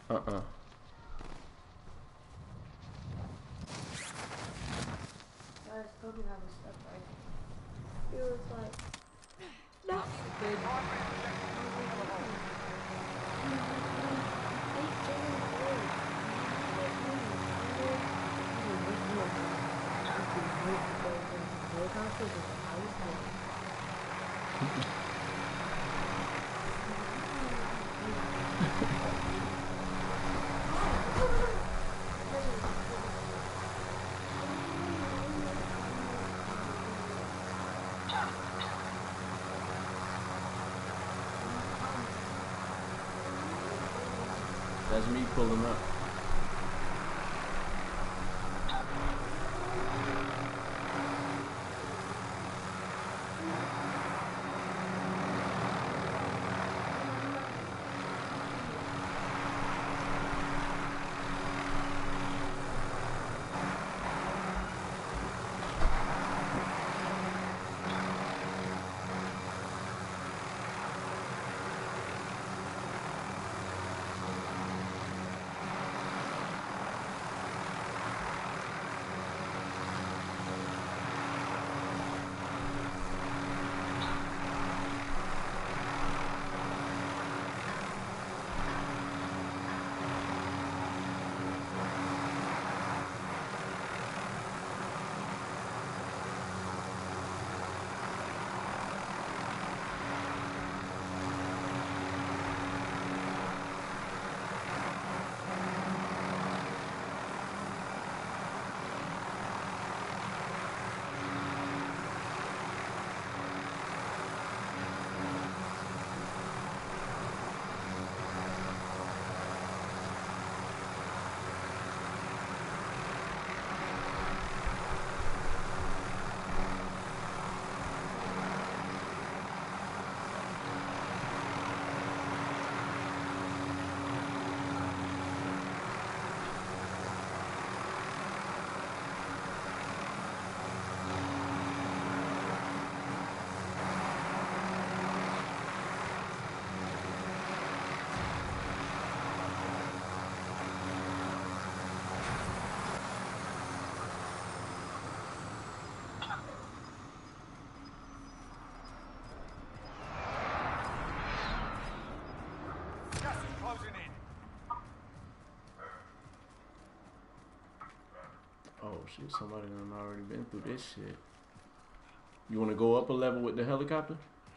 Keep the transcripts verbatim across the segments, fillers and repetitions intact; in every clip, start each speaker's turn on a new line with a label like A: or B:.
A: Uh-uh.
B: I still do have a step right. It was like, no.
A: That's me pulling up. Oh shit, somebody done already been through this shit. You wanna go up a level with the helicopter?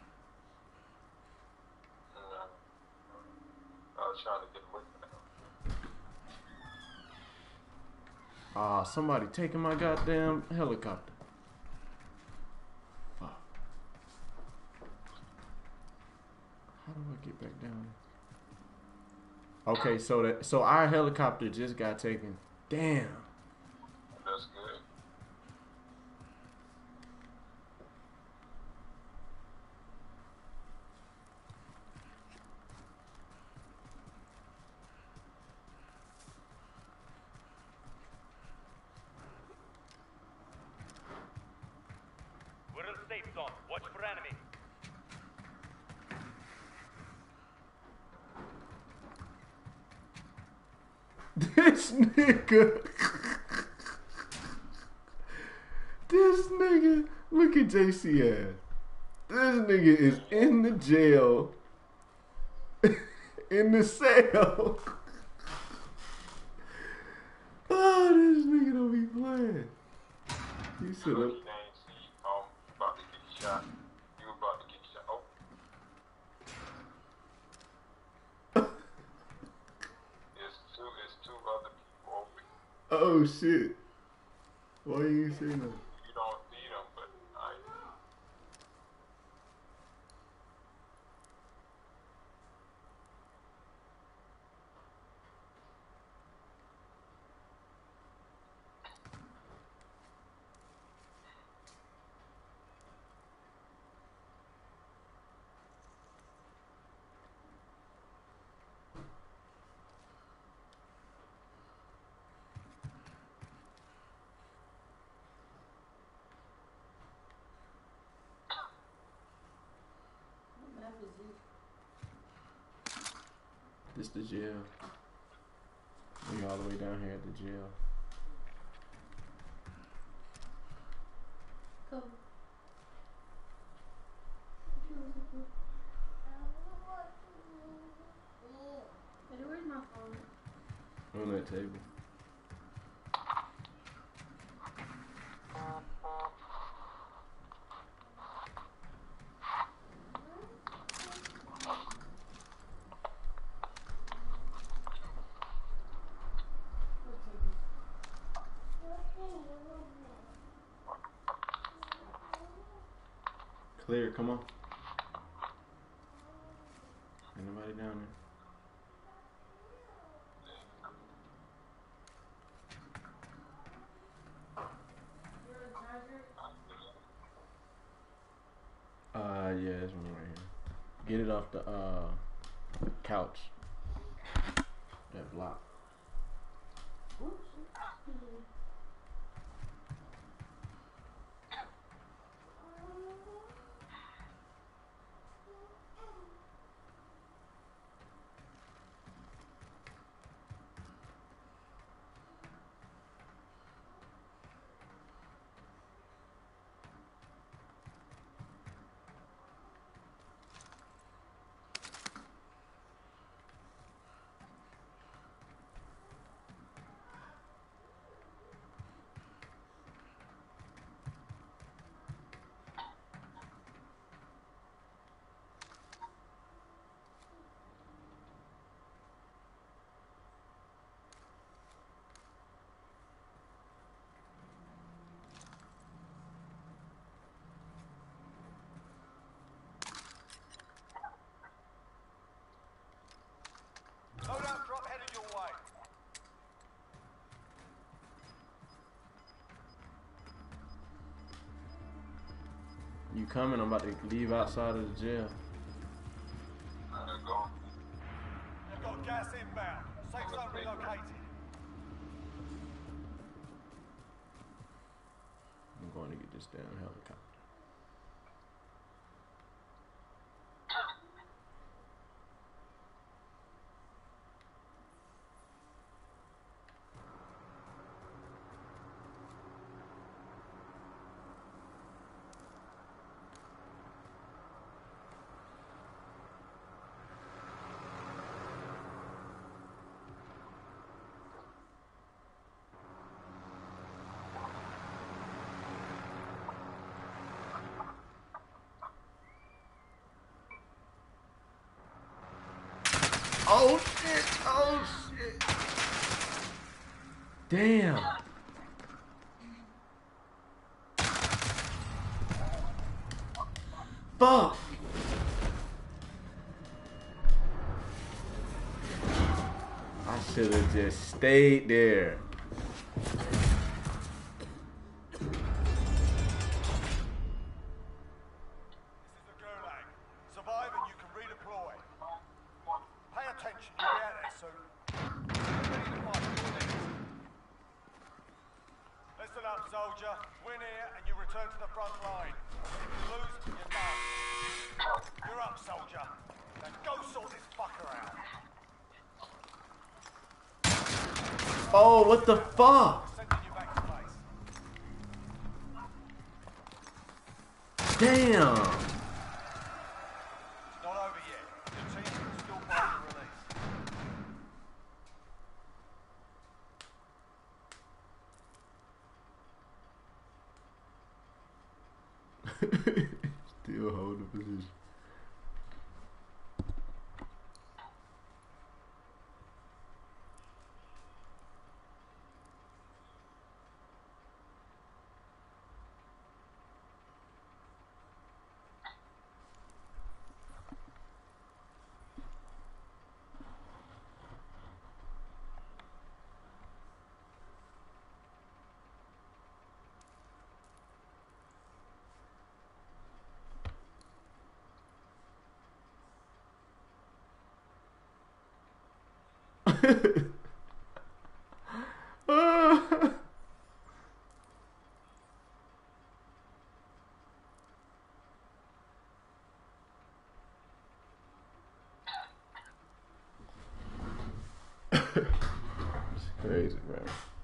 C: No. I was trying to get away from that.
A: Ah, somebody taking my goddamn helicopter. Fuck. How do I get back down? Okay, so that so our helicopter just got taken. Damn.
C: That's good.
D: We're in the safe zone. Watch for enemy.
A: This nigga. This nigga. Look at J C ass. This nigga is in the jail. In the cell. Oh, this nigga don't be playing. He should have.
C: Lucky they ain't see um about to get shot. You were about to get shot. Oh. It's two it's two other people over here.
A: Oh shit. Why you ain't say nothing?
C: You don't see them, but I
A: This the jail. We all the way down here at the jail.
B: Go. Hey, where's my phone?
A: On that table. Clear, come on. Ain't nobody down there. Uh, yeah, there's one right here. Get it off the uh couch. That block.
D: Loadout drop headed your way.
A: You coming? I'm about to leave outside of the jail.
C: There you go.
D: You've got gas inbound. Safe zone relocated.
A: I'm going to get this damn helicopter. Oh shit! Oh shit! Damn! Fuck! I should have just stayed there.
D: This is the Gulag. Survive and you can redeploy. Pay attention, you'll be out there soon. Ready to fight, you're next. Listen up, soldier. Win here and you return to the front line. If you lose, you're done. You're up, soldier. Now go sort this fucker out.
A: Oh, what the fuck?
D: Sending you back to base.
A: Damn!
D: It's not over yet. Your team can still fight your release.
A: Still hold the position. Crazy, bro.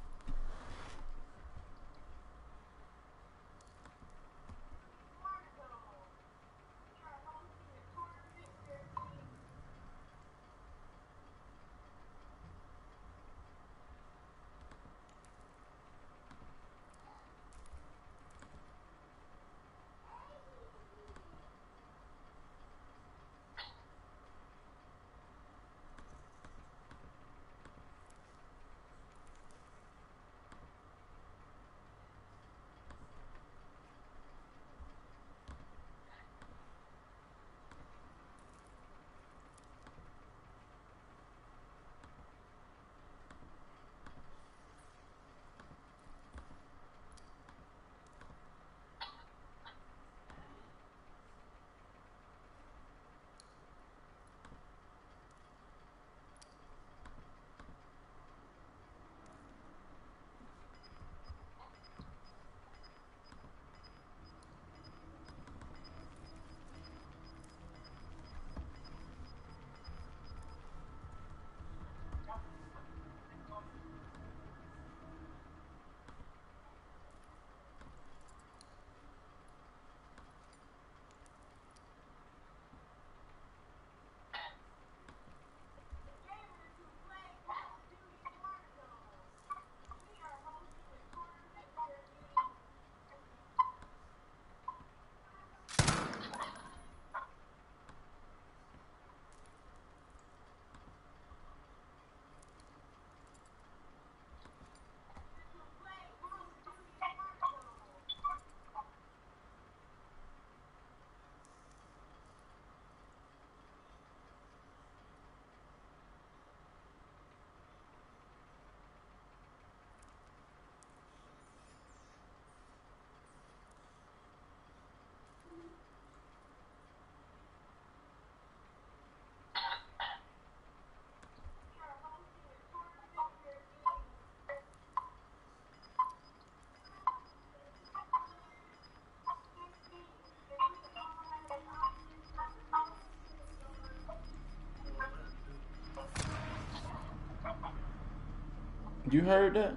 A: You heard that?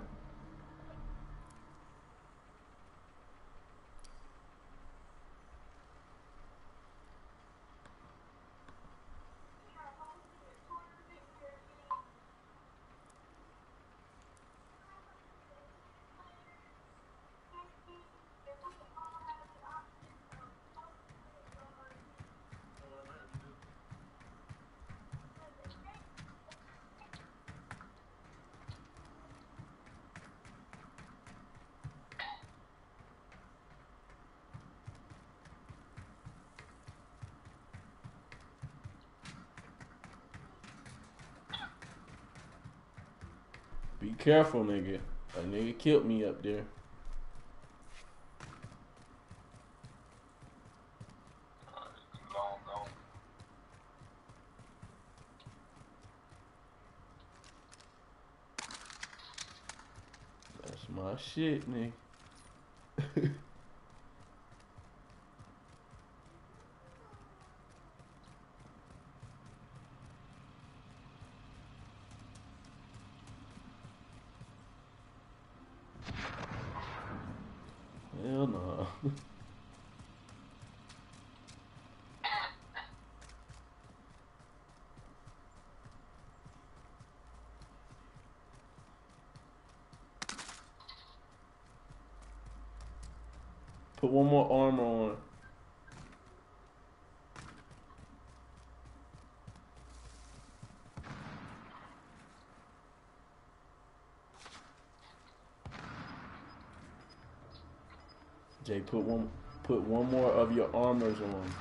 A: Be careful, nigga. A nigga killed me up there.
C: Long gone.
A: That's my shit, nigga. Hell no. Put one more armor on. Jay, put one put one more of your armors on.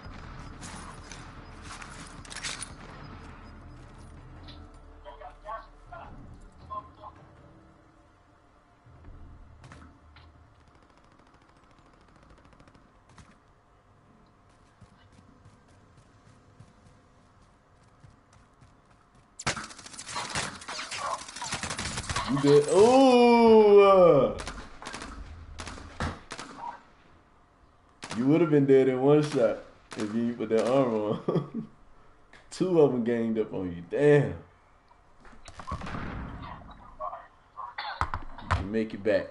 A: You good? Ooh! Uh, you would have been dead in one shot if you put that armor on. Two of them ganged up on you. Damn. make it back.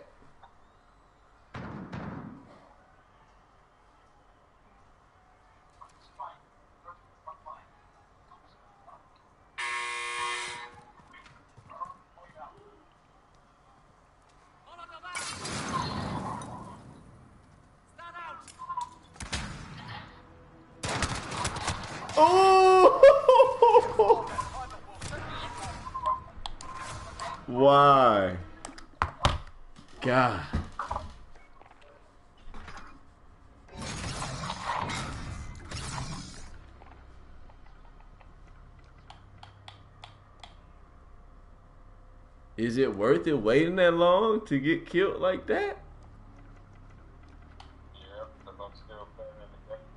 A: Oh! Why? God. Is it worth it waiting that long to get killed like that?
C: Yeah, because I'm still playing in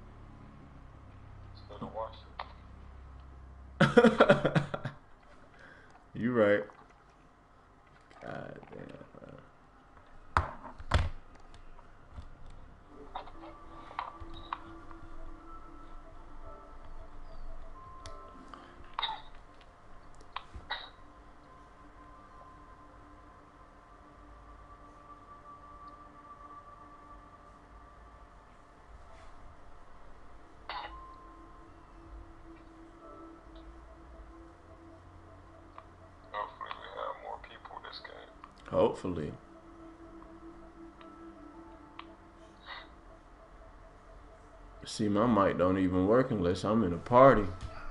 C: the game. Still to watch it.
A: You right. God damn, bro.
C: Hopefully we have more people this game.
A: Hopefully. See, my mic don't even work unless I'm in a party.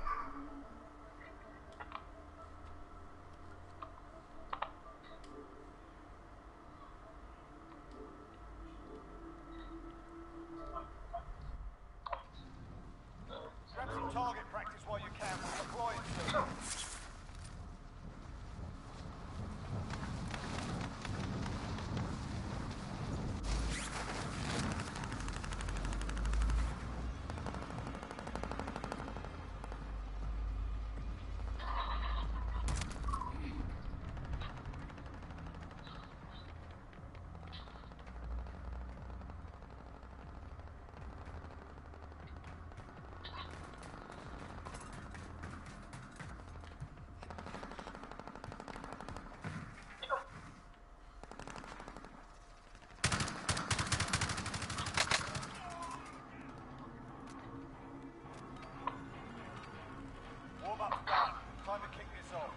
D: Grab some target practice while you can. We're deploying soon. Warm up's done. Time to kick this off.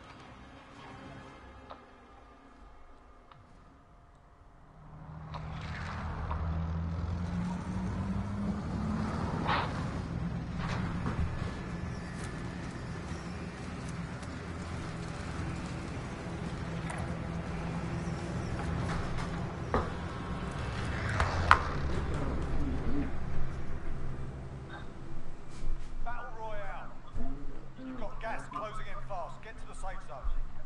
D: Battle Royale. You've got gas closing in fast. Get to the safe zone.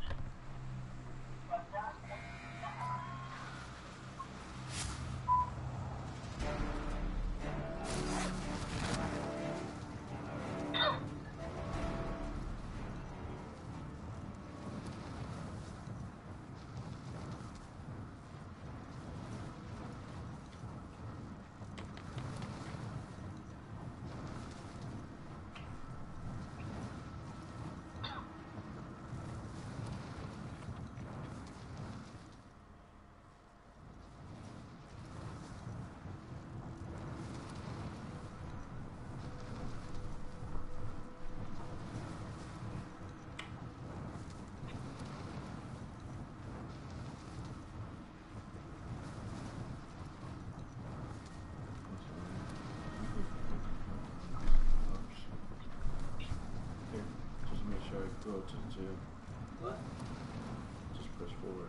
A: Here, just make sure I go to the jail.
E: What?
A: Just push forward.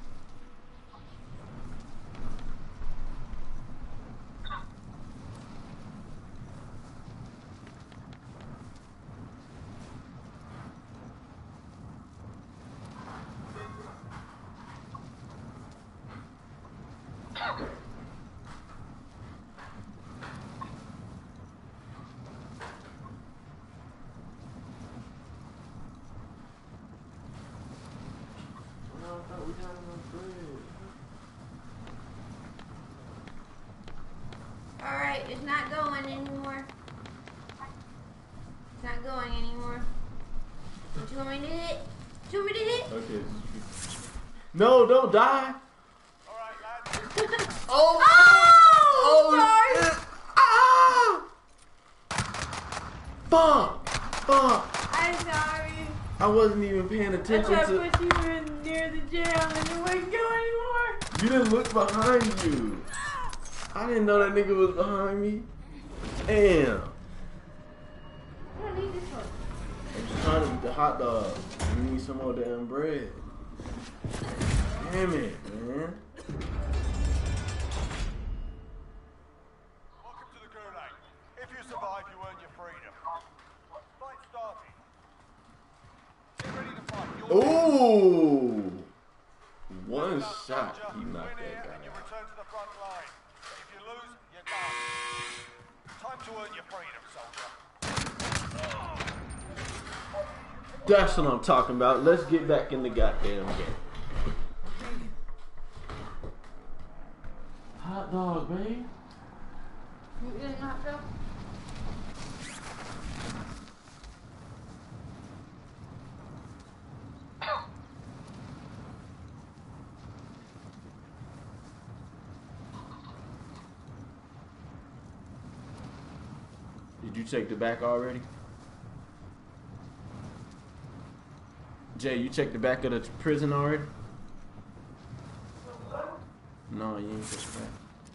A: No, I thought we got enough bread.
B: Alright, it's not going anymore. It's not going anymore. What you want me to hit? What you want me to hit?
A: Okay. No, don't die. Oh!
B: Oh!
A: Oh! Shit. Ah! Fuck! Fuck!
B: I'm sorry.
A: I wasn't even paying
B: I
A: attention
B: tried
A: to.
B: to put you in near the jail and it wouldn't go anymore.
A: You didn't look behind you. I didn't know that nigga was behind me. Damn.
B: I don't need this one.
A: I'm just trying to eat the hot dog. You need some more damn bread. Damn it, man.
D: Welcome to the Gulag. If you survive, you earn your freedom. Fight started. Get ready to fight. You're
A: Ooh. One
D: Well done,
A: shot.
D: soldier.
A: He knocked
D: Win here
A: that
D: and you
A: guy out.
D: return to the front line. If you lose, you're done. Time to earn your freedom, soldier.
A: That's what I'm talking about. Let's get back in the goddamn game. Hot dog, babe.
B: You eating hot dog?
A: Did you take the back already? Jay, you checked the back of the prison already? No, you ain't checked the back.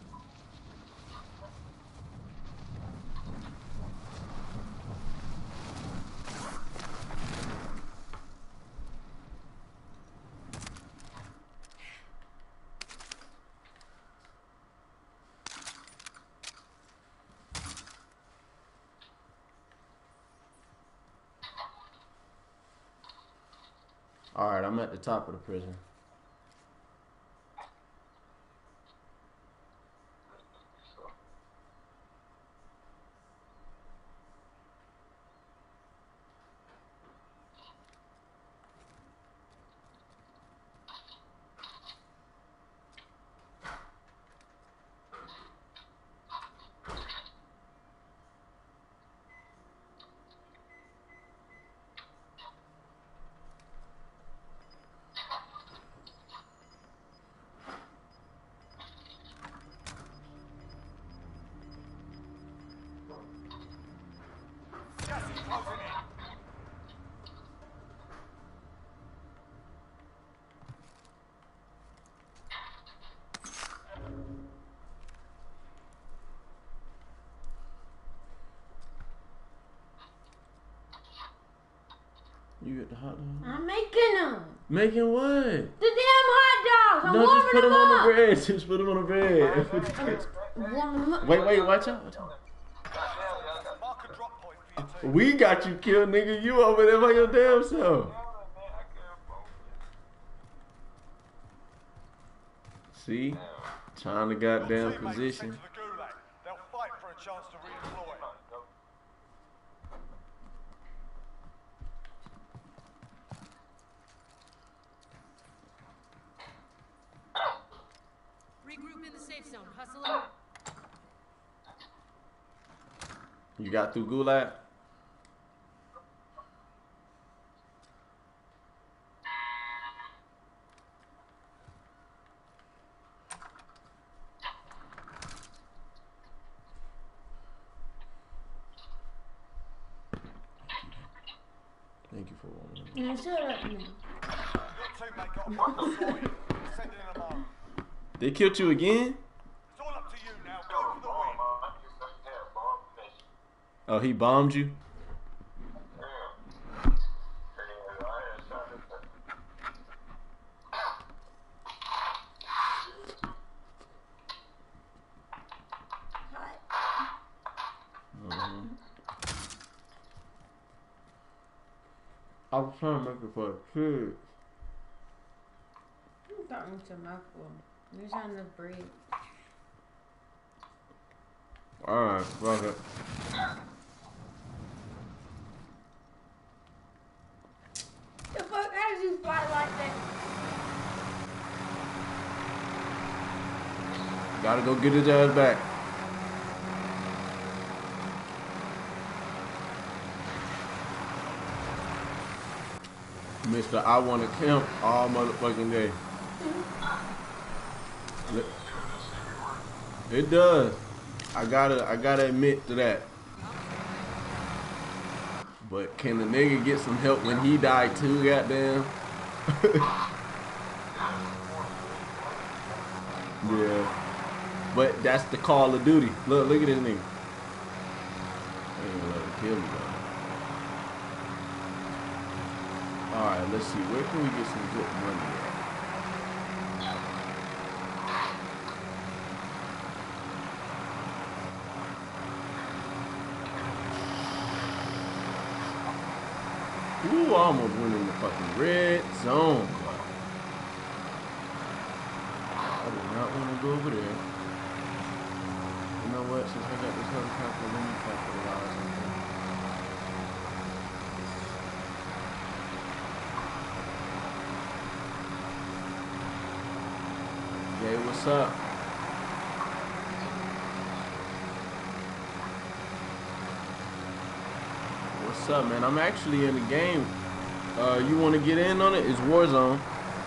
A: Alright, I'm at the top of the prison.
D: Gas is closing in.
A: You get the hot dog?
B: I'm making them.
A: Making what?
B: The damn hot dogs. I'm
A: No, just
B: warming
A: put them
B: them
A: on the
B: up.
A: bread. Just put them on the bread.
B: Warm them up.
A: Wait, wait, watch out. Watch out.
D: Mark a drop point for your team.
A: We got you killed, nigga. You over there by your damn self. See? Trying to
D: Your
A: goddamn
D: teammates are
A: position.
D: sent to the Gulag. They'll fight for a chance to redeploy.
E: Regroup in the safe zone. Hustle up.
A: You got through Gulag? Thank you for warming up.
B: Now shut up now.
D: Your teammate got a problem sorted. Sending them home.
A: They killed you again?
D: It's all up to you now. Go for the win.
A: Oh, he bombed you? Mhm. I was trying to make it for the kids.
B: I'm talking to my phone. There's not enough bread.
A: Alright, fuck it.
B: The fuck? How did you fly like that?
A: Gotta go get his ass back. Mister I want to camp all motherfucking day. Let- It does. I gotta, I gotta admit to that. But can the nigga get some help when he died too? Goddamn. Yeah. But that's the Call of Duty. Look, look at this nigga. I ain't gonna let him kill me though. All right, let's see. Where can we get some good money at? Ooh, I almost went in the fucking red zone. I do not want to go over there. You know what? Since I got this helicopter, let me capitalize on that. Jay, what's up? What's up, man? I'm actually in the game. Uh, you want to get in on it? It's Warzone.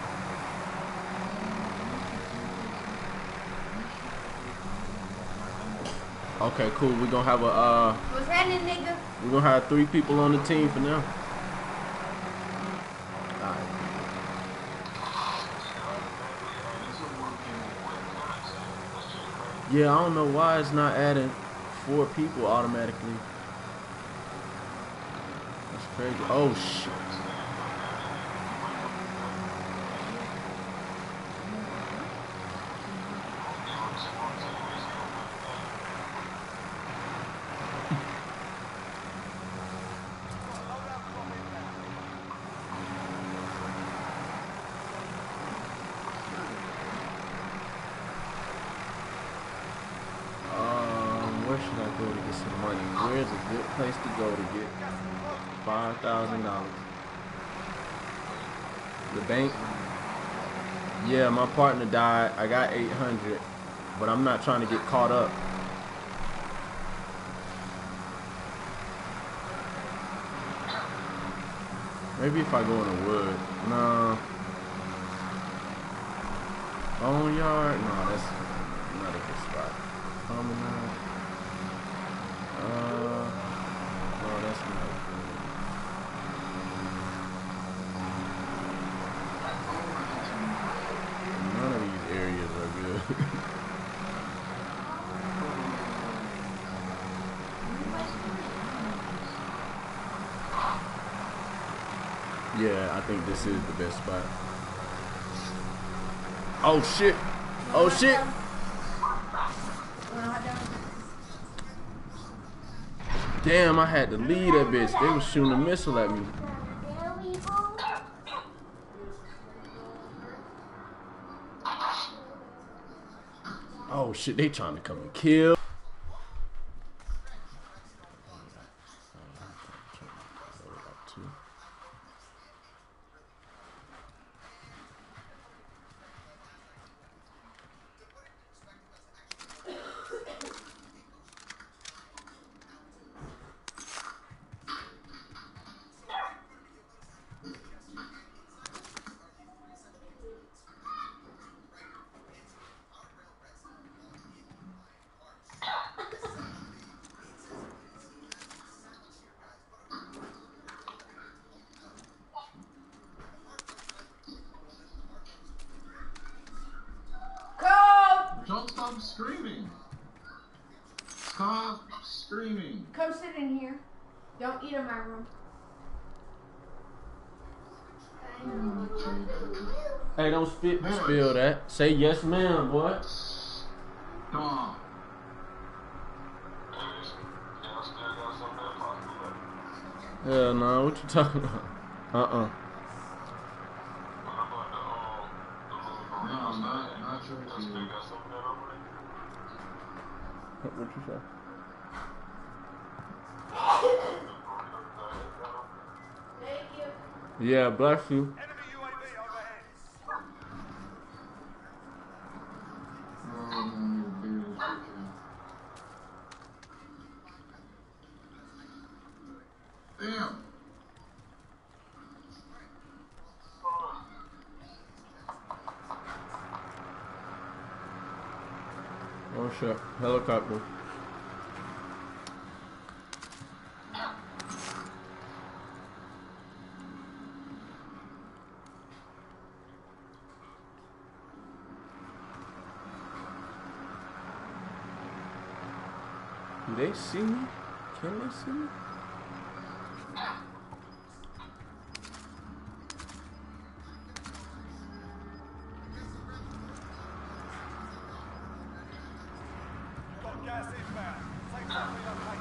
A: Okay, cool. We're gonna have a uh
B: What's happening, nigga?
A: we're gonna have three people on the team for now. Alright. Yeah, I don't know why it's not adding four people automatically. That's crazy. Oh shit. Where should I go to get some money? Where's a good place to go to get five thousand dollars? The bank? Yeah, my partner died. I got eight hundred, but I'm not trying to get caught up. Maybe if I go in the wood. No. Boneyard? No, that's not a good spot. Promenade. Uh, no, that's not good. None of these areas are good. Yeah, I think this is the best spot. Oh shit! Oh shit! Damn, I had to leave that bitch. They was shooting a missile at me. Oh shit, they trying to come and kill.
C: Don't stop screaming. Stop screaming.
B: Come sit in here. Don't eat in my room.
A: Hey, don't spit, spill that. Say yes, ma'am, boy.
C: Come on.
A: Hell no, what you talking about? Uh-uh.
C: No, not, not turkey.
A: What you say?
B: Thank you.
A: Yeah, bless you.
D: Enemy U A V overhead.
C: Oh, no, you're big as chicken. Damn.
A: Oh Sure. Helicopter. Do they see me? Can they see me?
D: Got gas inbound. Safe zone relocated.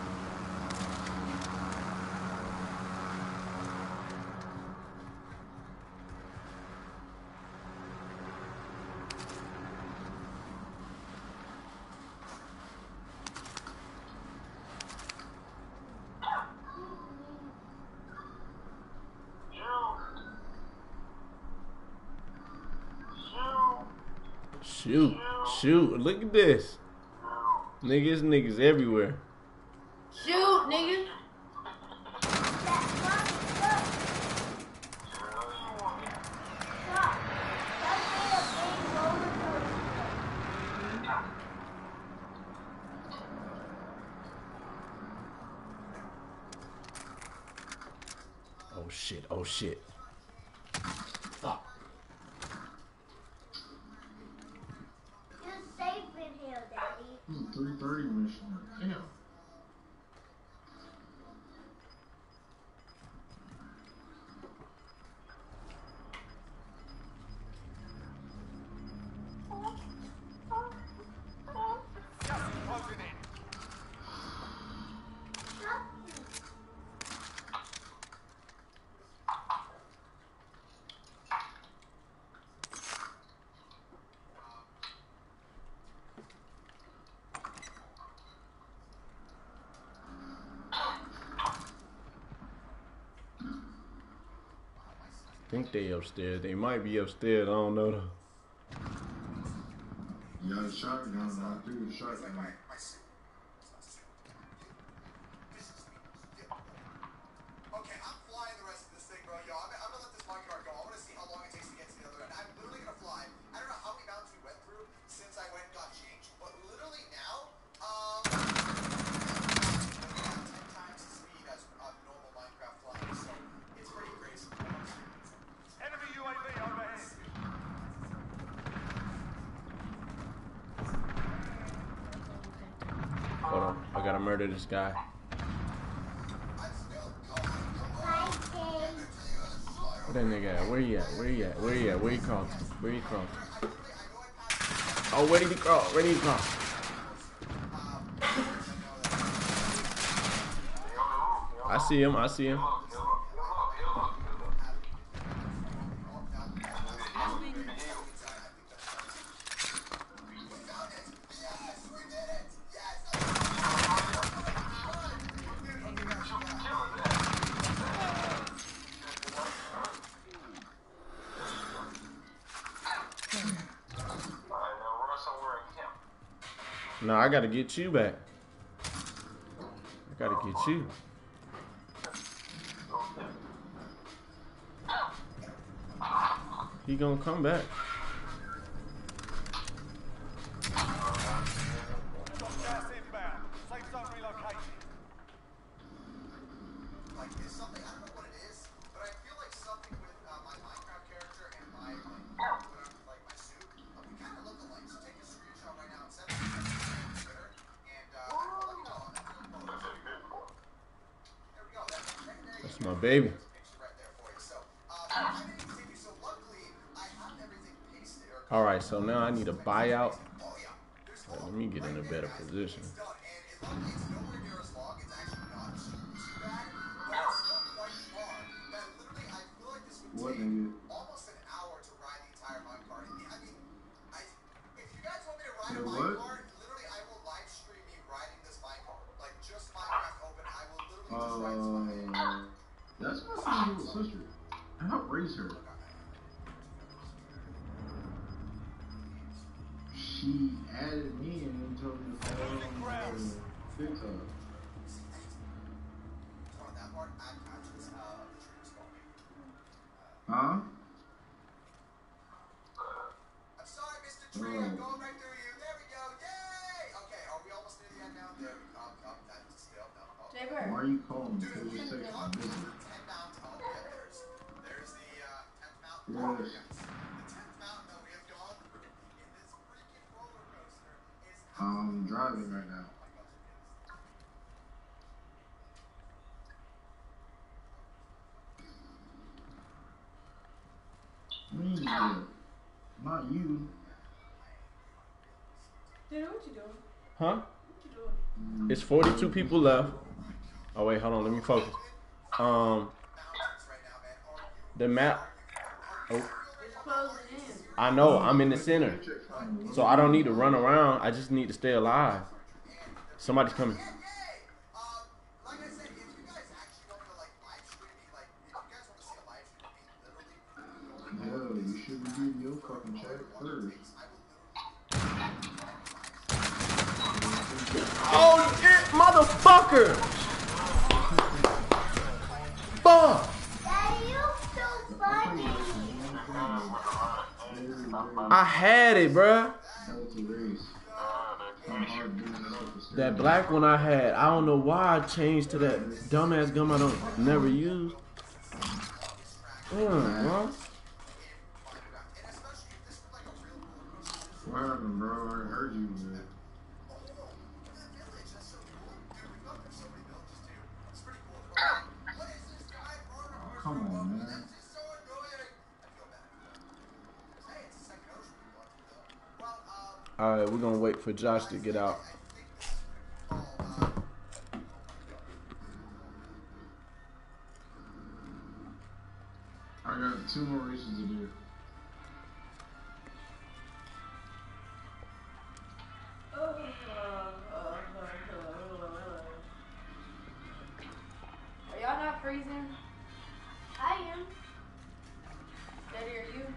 A: Shoot, shoot, look at this. Niggas, niggas everywhere.
B: Shoot, nigga.
A: Oh shit, oh shit. Fuck.
B: You're safe in here, Daddy.
F: three thirty mission. Damn.
D: Gas is closing in.
A: I think they upstairs. They might be upstairs. I don't know though.
F: You got a shotgun, I do the shotgun.
G: Okay, I'm flying the rest of this thing, bro. Yo, I'm, I'm gonna let this minecart go. I wanna see how long it takes to get to the other end. I'm literally gonna fly. I don't know how many mountains we went through since I went and got changed, but literally now, um, we have ten times the speed as uh, normal Minecraft flying, so it's pretty crazy.
D: Enemy U A V overhead.
A: Hold on, I gotta murder this guy.
G: I'm still going.
A: Where that nigga at? Where he at? Where he at? Where he at? Where he crossed? Where he crossed? Oh, where did he cross? Where did he cross? I see him. I see him. No, I gotta get you back. I gotta get you. He gonna come back.
D: Got gas inbound. Safe zone relocated.
G: Like, it's something, I don't know what it is, but I feel like something with uh, my Minecraft character and my, like, when I'm, like, my suit, uh, we kind of look alike, so take a screenshot right now and send it to me on Twitter, and, uh, let me know. There we go, that, there, there
A: That's
G: you
A: my
G: go.
A: baby.
G: There's a picture right there for you, so, uh, I didn't continue, so luckily, I have everything pasted, or
A: All right, so now I need a buyout.
G: oh yeah, there's
A: Wait, let me get in a better position.
G: it's done, and it, luckily it's nowhere near as long, it's actually not too, too bad, but it's still quite far, that literally, I feel like this would
F: What
G: take
F: nigga?
G: almost an hour to ride the entire minecart. I mean, I, if you guys want me to ride
F: Yeah,
G: a
F: what?
G: minecart, literally I will live stream me riding this minecart. Like, just Minecraft open, I will literally just ride this minecart.
F: Uh, that's my little sister. I'll raise her. She added me and told me to follow her on TikTok.
G: On that part, I'm actually, uh, the tree is falling.
F: Huh?
G: I'm sorry, Mister Tree, I'm going right through you. There we go, yay!
F: phone.
G: Dude,
F: So
G: we
F: just
G: have
F: text
G: gone
F: me.
G: through ten mountains. Oh, yeah, there's, there's the uh, tenth mountain.
F: Yes.
G: Oh, yes. The tenth mountain that we have gone through in this freaking roller coaster is
F: I'm driving right now.
G: oh my gosh, it is.
F: Me, yeah. Not you.
B: Dude, what you doing?
A: Huh?
B: What you doing?
A: It's forty-two people left. Oh wait, hold on. Let me focus. Um, the map. Oh,
B: It's closing in.
A: I know. I'm in the center, so I don't need to run around. I just need to stay alive. Somebody's coming.
G: Um, like I said, if you guys actually want to like live stream me, like if you guys want to see a live stream me, literally,
F: Yeah, you should be getting your fucking check first.
A: Oh shit, motherfucker! Fuck!
B: Daddy, you so funny.
A: I had it, bruh.
F: That was a race. How hard doing this with the steering.
A: That black one I had, I don't know why I changed to that dumbass gum I don't never use. Damn, bro.
F: What happened, bro? I heard you, man. Come on, man.
A: Alright, we're gonna wait for Josh to get out.
F: I got two more races to do.
B: Are y'all not freezing? I am. Daddy, are you?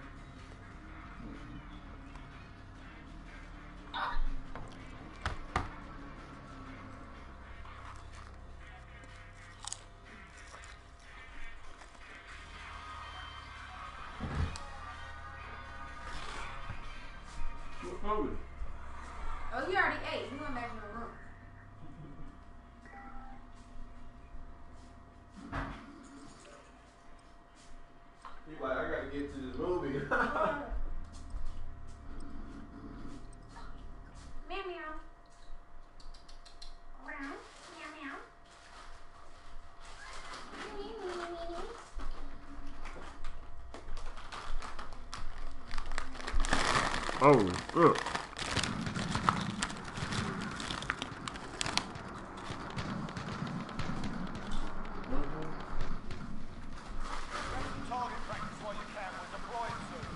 B: Oh, he already ate. He went back in the room.
A: He's like, I gotta get to this movie.
B: Meow meow. Meow meow meow.
A: Oh, good.
D: Target practice while you can. We're deploying soon.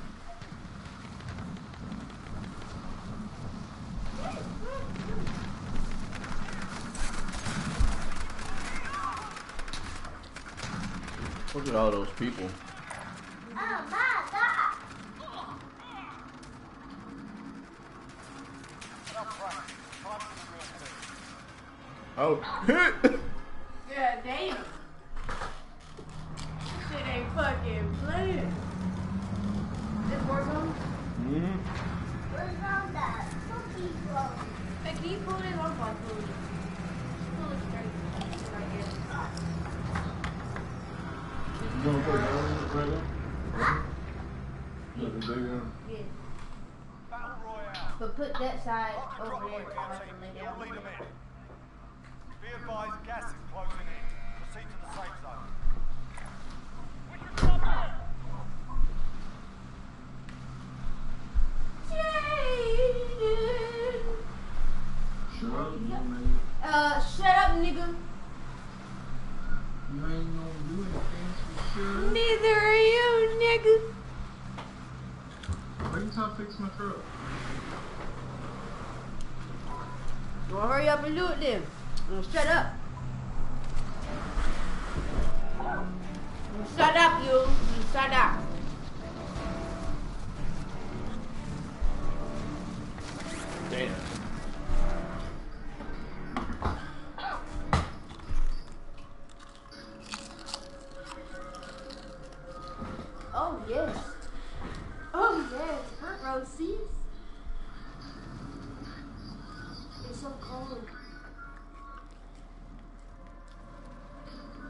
A: Look at all those people.
B: Oh my god.
D: Enough practice. Time for the real thing.
A: Oh,
B: Yeah, damn. Shit ain't fucking playing. This war zone?
A: mm-hmm.
B: Where's on that cookie from? Hey, can you pull this on my food? Pull it straight. Right here.
A: You gonna put it on right now? Nothing bigger.
B: Yeah.
D: Battle Royale.
B: But put that side over
D: Drop
B: there.
D: away,
B: So I
D: team.
B: can lay
D: You'll
B: down.
D: lead them in. Be advised, gas is closing in. Proceed to the safe zone.
F: Shut up, you man.
B: Uh, shut up, nigga.
F: You ain't gonna do anything, so shut up.
B: Neither are you, nigga.
F: Why you trying to fix my truck?
B: Well, hurry up and do it then. Well, shut up. Shut up, you. Shut up.
A: Damn.
B: Oh, yes. Oh, yes. Front row seats. It's so cold.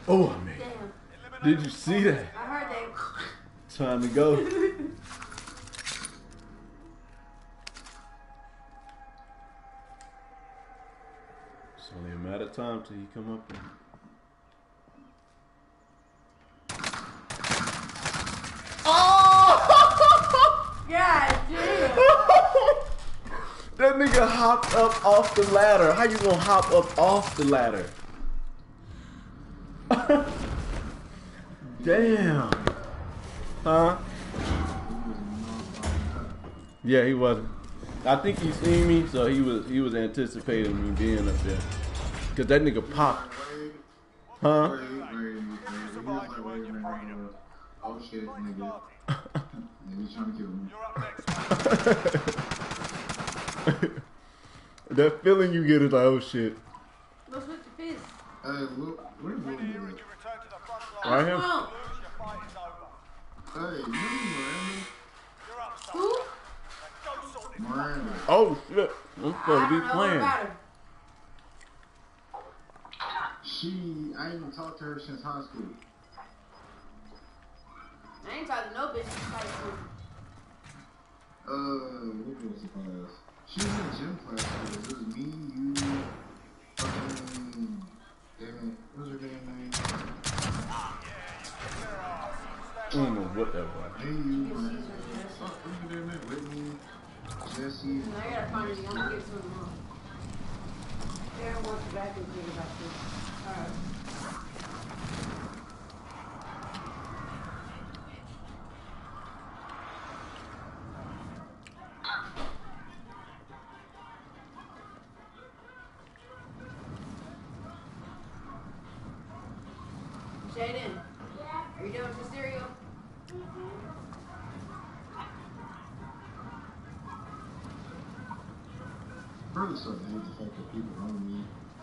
A: Oh man,
B: Damn.
A: did you see that?
B: I heard that.
A: Time to go. It's only a matter of time till he come up here. Oh!
B: God damn.
A: That nigga hopped up off the ladder. How you gonna hop up off the ladder? Damn. Huh? Yeah, he wasn't. I think he seen me, so he was he was anticipating me being up there. Cause that nigga popped. Huh?
F: Wait, wait, wait. He was like, wait a minute. Oh shit, nigga. Nigga trying to kill me.
D: You're up next.
A: That feeling you get is like, oh shit.
B: What's with the fist?
F: Hey, what, what are you
D: Win
F: doing?
D: here and you return to the front line.
A: Right here.
B: Come on.
D: Lose, your fight is over.
F: Hey, you Miranda?
D: You're up,
B: Who?
D: soldier. Now go sort this
F: Miranda.
A: Oh shit. I'm
B: I
A: supposed to
B: don't
A: be
B: know what
A: playing.
B: about her.
F: She, I ain't even talked to her since high school.
B: I ain't talking to no bitch. She's like,
F: Uh, what was the class? She was in gym class. It was me, you, fucking, damn it, what's her damn name?
A: I don't know what that was.
F: Me, you, Miranda, fuck, what's her damn name? Whitney, Jesse.
B: now I gotta find her. I'm gonna get to her tomorrow. Darren wants to back and think about this. Alright. Jaden, are you done with your cereal?
F: Really starting to hate the fact that people know me.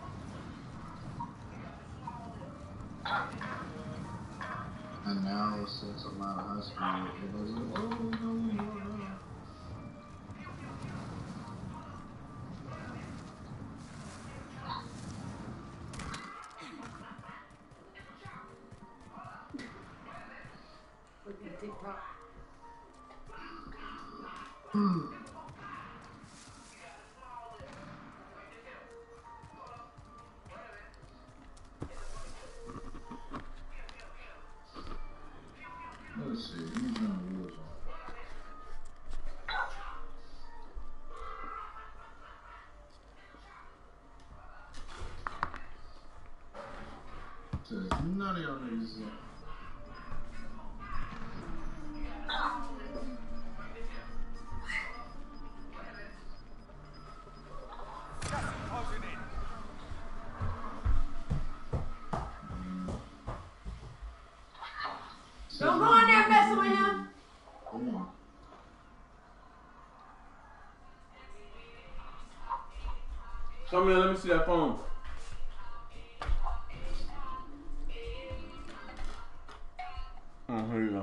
F: And now, since I'm out of high school, everybody's like, oh, no, no, no.
B: Look at TikTok.
F: Let's see, he's on the wheels on. Says none of y'all niggas is on.
D: closing in.
B: Don't go in there messing with him.
F: Come on.
A: Come here, let me see that phone. Oh, here you go.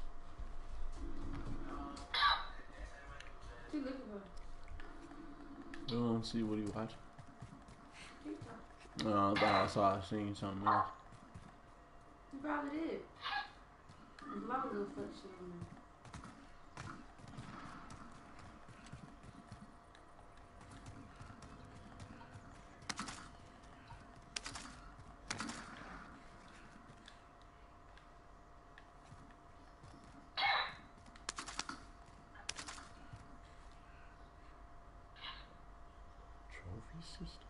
B: What you looking for?
A: You want to see what he watch?
B: TikTok.
A: Uh, I thought I saw I seen something else.
B: You probably did. There's a lot of little fuck shit on there.
A: Trophy system.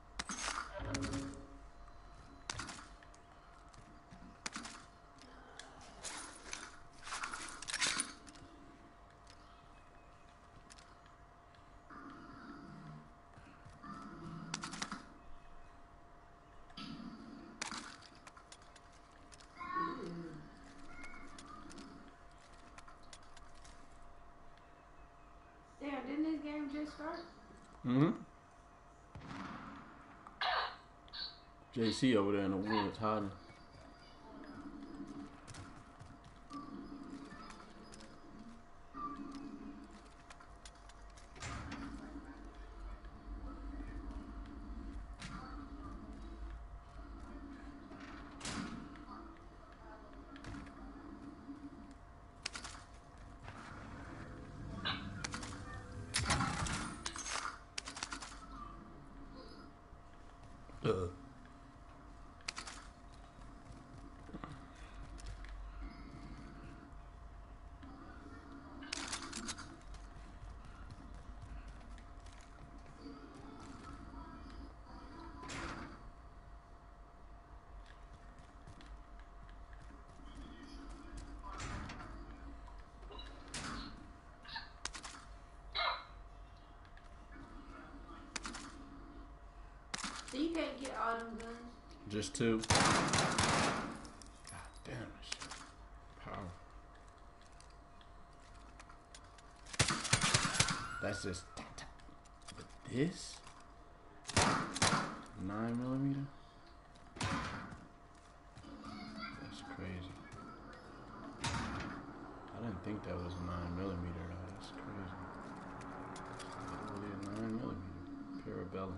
B: Damn, didn't this game just start?
A: Mm-hmm. J C over there in the woods hiding.
B: can't get all them guns.
A: Just two. God damn this shit. Power. That's just. But this? Nine millimeter? That's crazy. I didn't think that was a nine millimeter though. That's crazy. Literally a nine millimeter. Parabellum.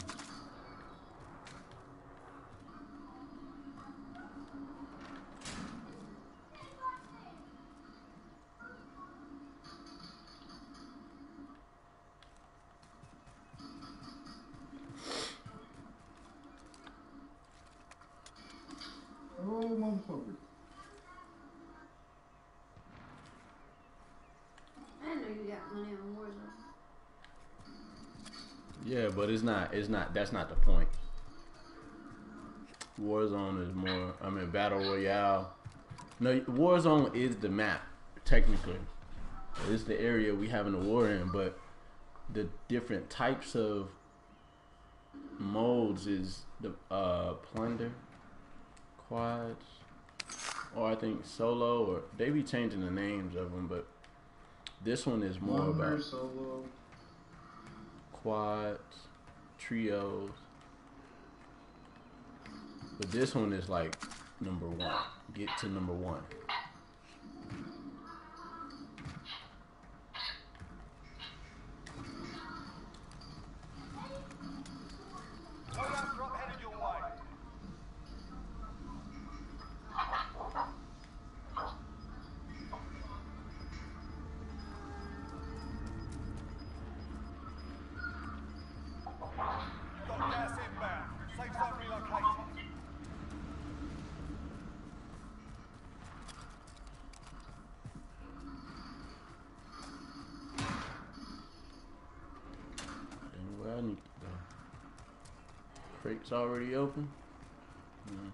F: Oh, motherfucker.
B: I didn't know you got money on Warzone.
A: Yeah, but it's not. It's not. That's not the point. Warzone is more. I mean, battle royale. No, Warzone is the map technically. It's the area we having a war in, but the different types of modes is the uh, plunder, quads, or I think solo, or they be changing the names of them, but this one is more
F: Plunder,
A: about
F: solo.
A: quads, trios. But this one is like number one. Get to number one.
D: Loadout drop headed your way. Got gas inbound. Safe zone relocated.
A: Anywhere I need to go. Crate's already open. Mm.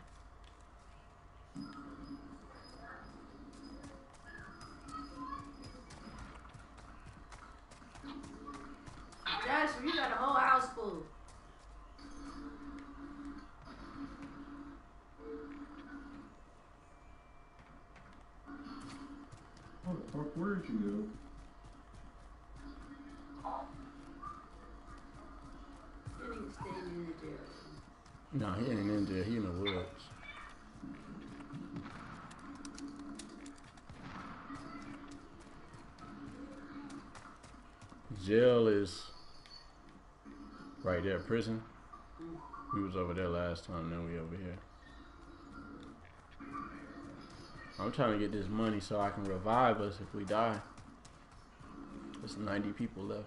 B: Joshua, you got a whole house full.
F: How the fuck, where did you go?
B: That nigga stayed in the jail.
A: No, he ain't in there. He in the woods. Jail is right there. Prison. We was over there last time. Then we over here. I'm trying to get this money so I can revive us if we die. There's ninety people left.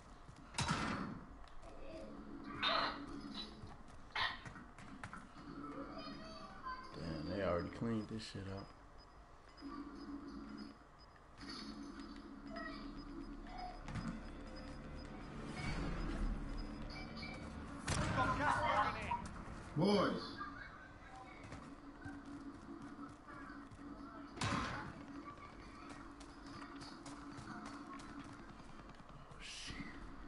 A: Damn, they already cleaned this shit up.
D: Got gas moving in.
F: Boys.
A: Oh shit.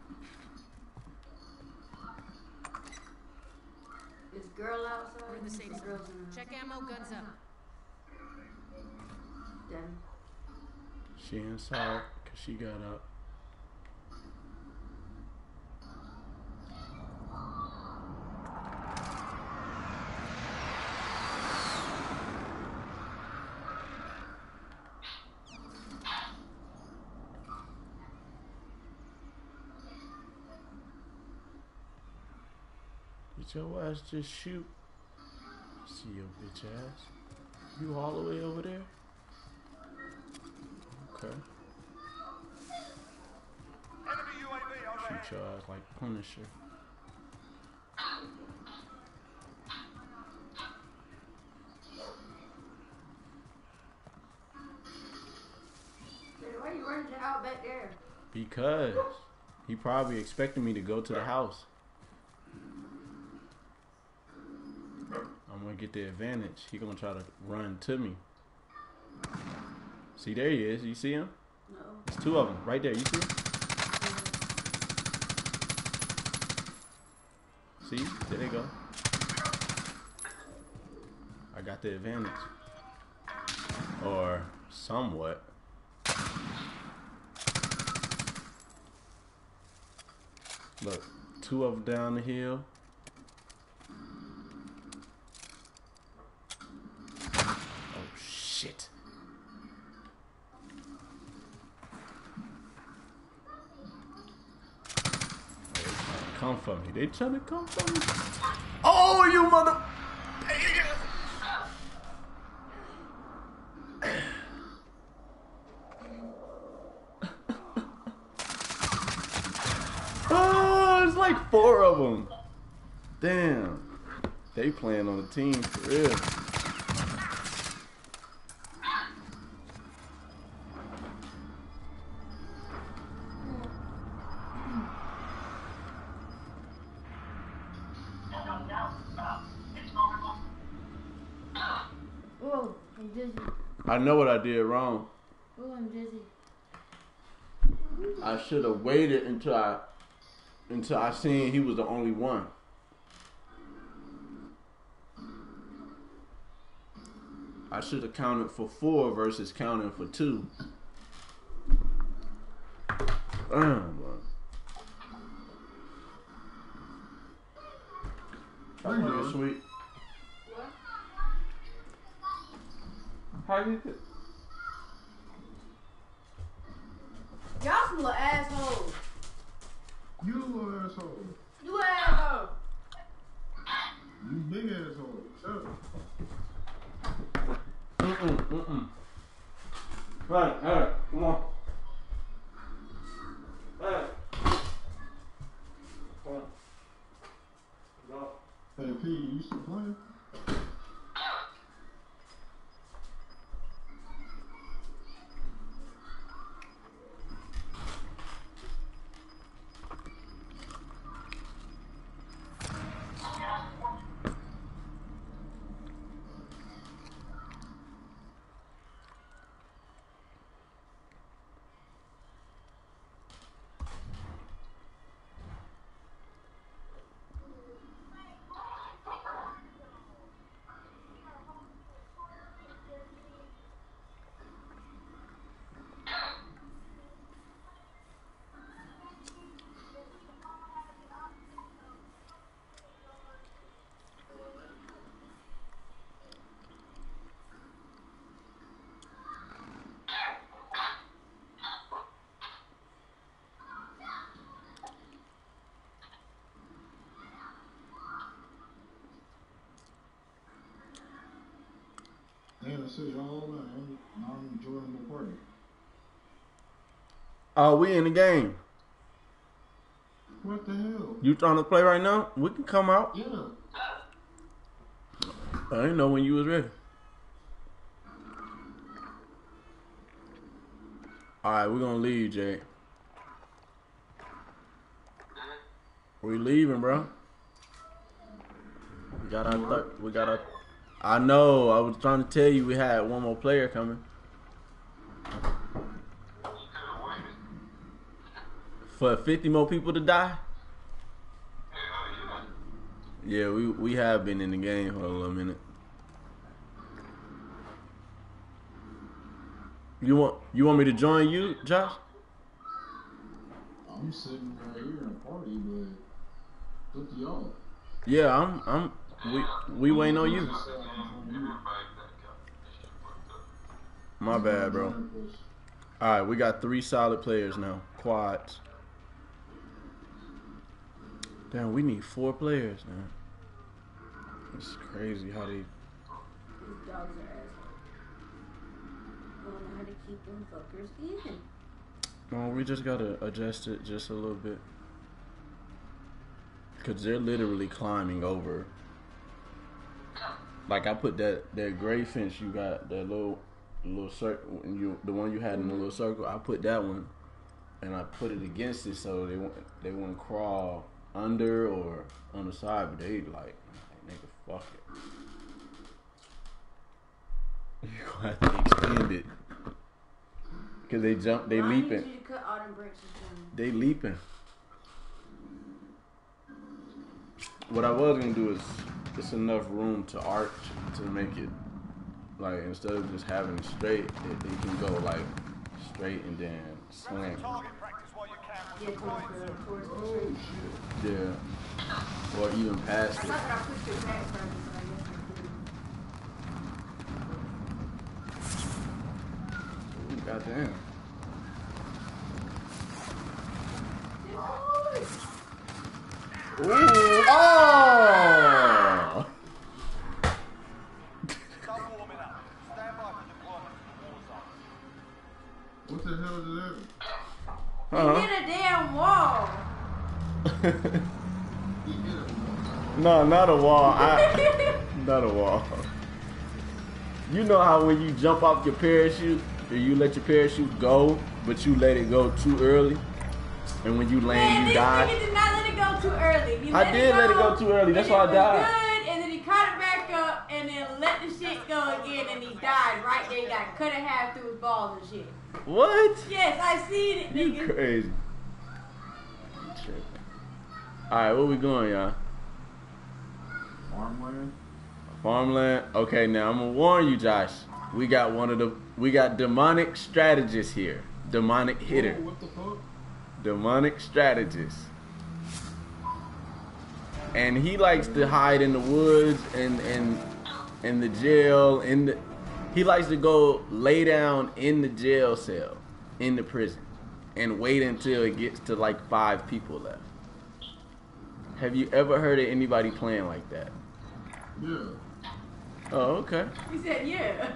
B: This girl outside.
E: We're in the safe
B: This
E: zone.
B: girl's in the
E: Check ammo, guns up.
B: Done.
A: She inside because she got up. Did your ass just shoot? See your bitch ass. You all the way over there? Okay.
D: Enemy U A V overhead.
A: Shoot your ass like Punisher.
B: Dude, why you running out back there?
A: Because he probably expected me to go to the house. I'm gonna get the advantage. He gonna try to run to me. See, there he is. You see him?
B: No.
A: There's two of them right there. You see him? See? There they go. I got the advantage. Or somewhat. Look, two of them down the hill. Oh shit. Come for me. They trying to come for me. Oh, you mother. Oh, it's like four of them. Damn. They playing on the team for real.
B: Oh, I'm dizzy.
A: I know what I did wrong.
B: Oh, I'm dizzy.
A: I should have waited until I until I seen he was the only one. I should have counted for four versus counting for two. Damn, bro.
F: How you
A: That's
F: doing?
A: sweet. How you doing?
B: Y'all some little assholes.
F: You little asshole.
B: You asshole.
F: You big asshole. Shut up.
A: Mm-mm, mm-mm. Right, alright, come on. Alright. Come on. Go.
F: Hey, P, you still playing? Damn, this is y'all, man. I'm enjoying the party.
A: Oh, we in the game.
F: What the hell?
A: You trying to play right now? We can come out.
F: Yeah.
A: I didn't know when you was ready. Alright, we're gonna leave, Jay. We leaving, bro. We got our th we got our I know, I was trying to tell you we had one more player coming. For fifty more people to die? Yeah, we we have been in the game for a little minute. You want you want me to join you, Josh?
F: I'm sitting right here in a party, but look to y'all.
A: Yeah, I'm I'm we we waiting on you. My bad, bro. Alright, we got three solid players now. Quads. Damn, we need four players now. It's crazy how they
B: These dogs are assholes. Don't know how to keep them fuckers in.
A: No, we just gotta adjust it just a little bit. Cause they're literally climbing over. Like I put that that gray fence you got, that little little circle, you the one you had in the little circle. I put that one, and I put it against it so they want they want to crawl under or on the side, but they like nigga fuck it. You gonna have to extend it. Cause they jump, they
B: Now I need
A: leaping,
B: you to cut all them branches down.
A: they leaping. What I was gonna do is it's enough room to arch to make it like instead of just having it straight, it, it can go like straight and then slant.
D: Target practice while you can with
B: Yeah,
D: the
B: towards
D: flying
B: the,
D: suit.
B: towards the
F: Oh
B: tree.
F: shit.
A: Yeah, or even past
B: I
A: it.
B: thought that I pushed it back further, but I guess I
A: Ooh, goddamn.
B: did.
A: Ooh, oh!
D: Start warming up. Stand by for deployment to the war zone.
F: What the hell is that?
A: Huh?
B: He hit a damn wall.
F: He hit a
A: No, not a wall. I, not a wall. You know how when you jump off your parachute, or you let your parachute go, but you let it go too early, and when you land,
B: Man,
A: you
B: this
A: die.
B: nigga did not let it go too early. He
A: I
B: let
A: did let it go too early. That's
B: and
A: why I
B: it was
A: died.
B: Good, and then he caught it back up, and then let the shit go again, and he died right there. He got cut in half through his balls and shit.
A: What?
B: Yes, I seen it,
A: You
B: nigga.
A: crazy. All right, where we going, y'all?
F: farmland.
A: Farmland. Okay, now I'm gonna warn you, Josh. We got one of the we got demonic strategists here. Demonic hitter.
F: Whoa, what the fuck?
A: Demonic strategist. And he likes to hide in the woods and and in the jail. In the he likes to go lay down in the jail cell in the prison and wait until it gets to like five people left. Have you ever heard of anybody playing like that?
F: Yeah.
A: Oh, okay.
B: He said, yeah.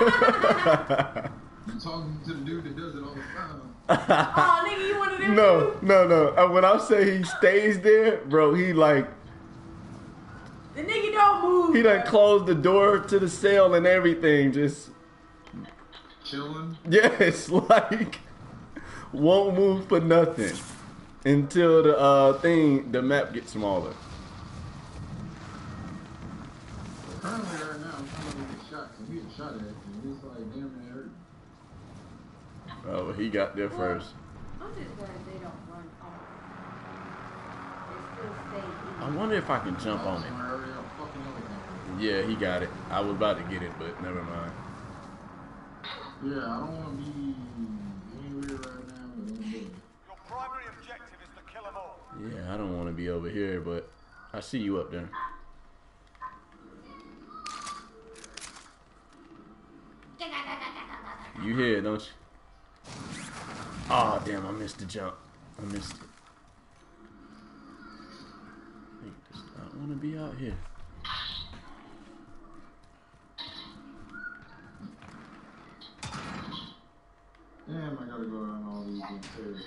F: You talking to the dude that does it all the time.
B: Oh, nigga, you one of them?
A: No,
B: too?
A: no, no. Uh, When I say he stays there, bro, he like
B: The nigga don't move.
A: he done closed the door to the cell and everything. Just
F: Chilling.
A: yes, like won't move for nothing until the uh thing, the map gets smaller.
F: Currently, right now, I'm trying to get shot. I'm getting shot at, and it's like damn near hurt.
A: Oh, well, he got there first.
B: I'm just glad they don't run off. They still stay
A: I
B: in.
A: wonder if I can jump on it.
F: Somewhere already, I'm fucking everything.
A: Yeah, he got it. I was about to get it, but never mind.
F: Yeah, I don't want to be anywhere right now, but don't do it.
D: Your primary objective is to kill them all.
A: Yeah, I don't want to be over here, but I see you up there. You here, don't you? Oh, damn, I missed the jump. I missed it. He does not want to be out here.
F: Damn, I gotta go around all these damn stairs.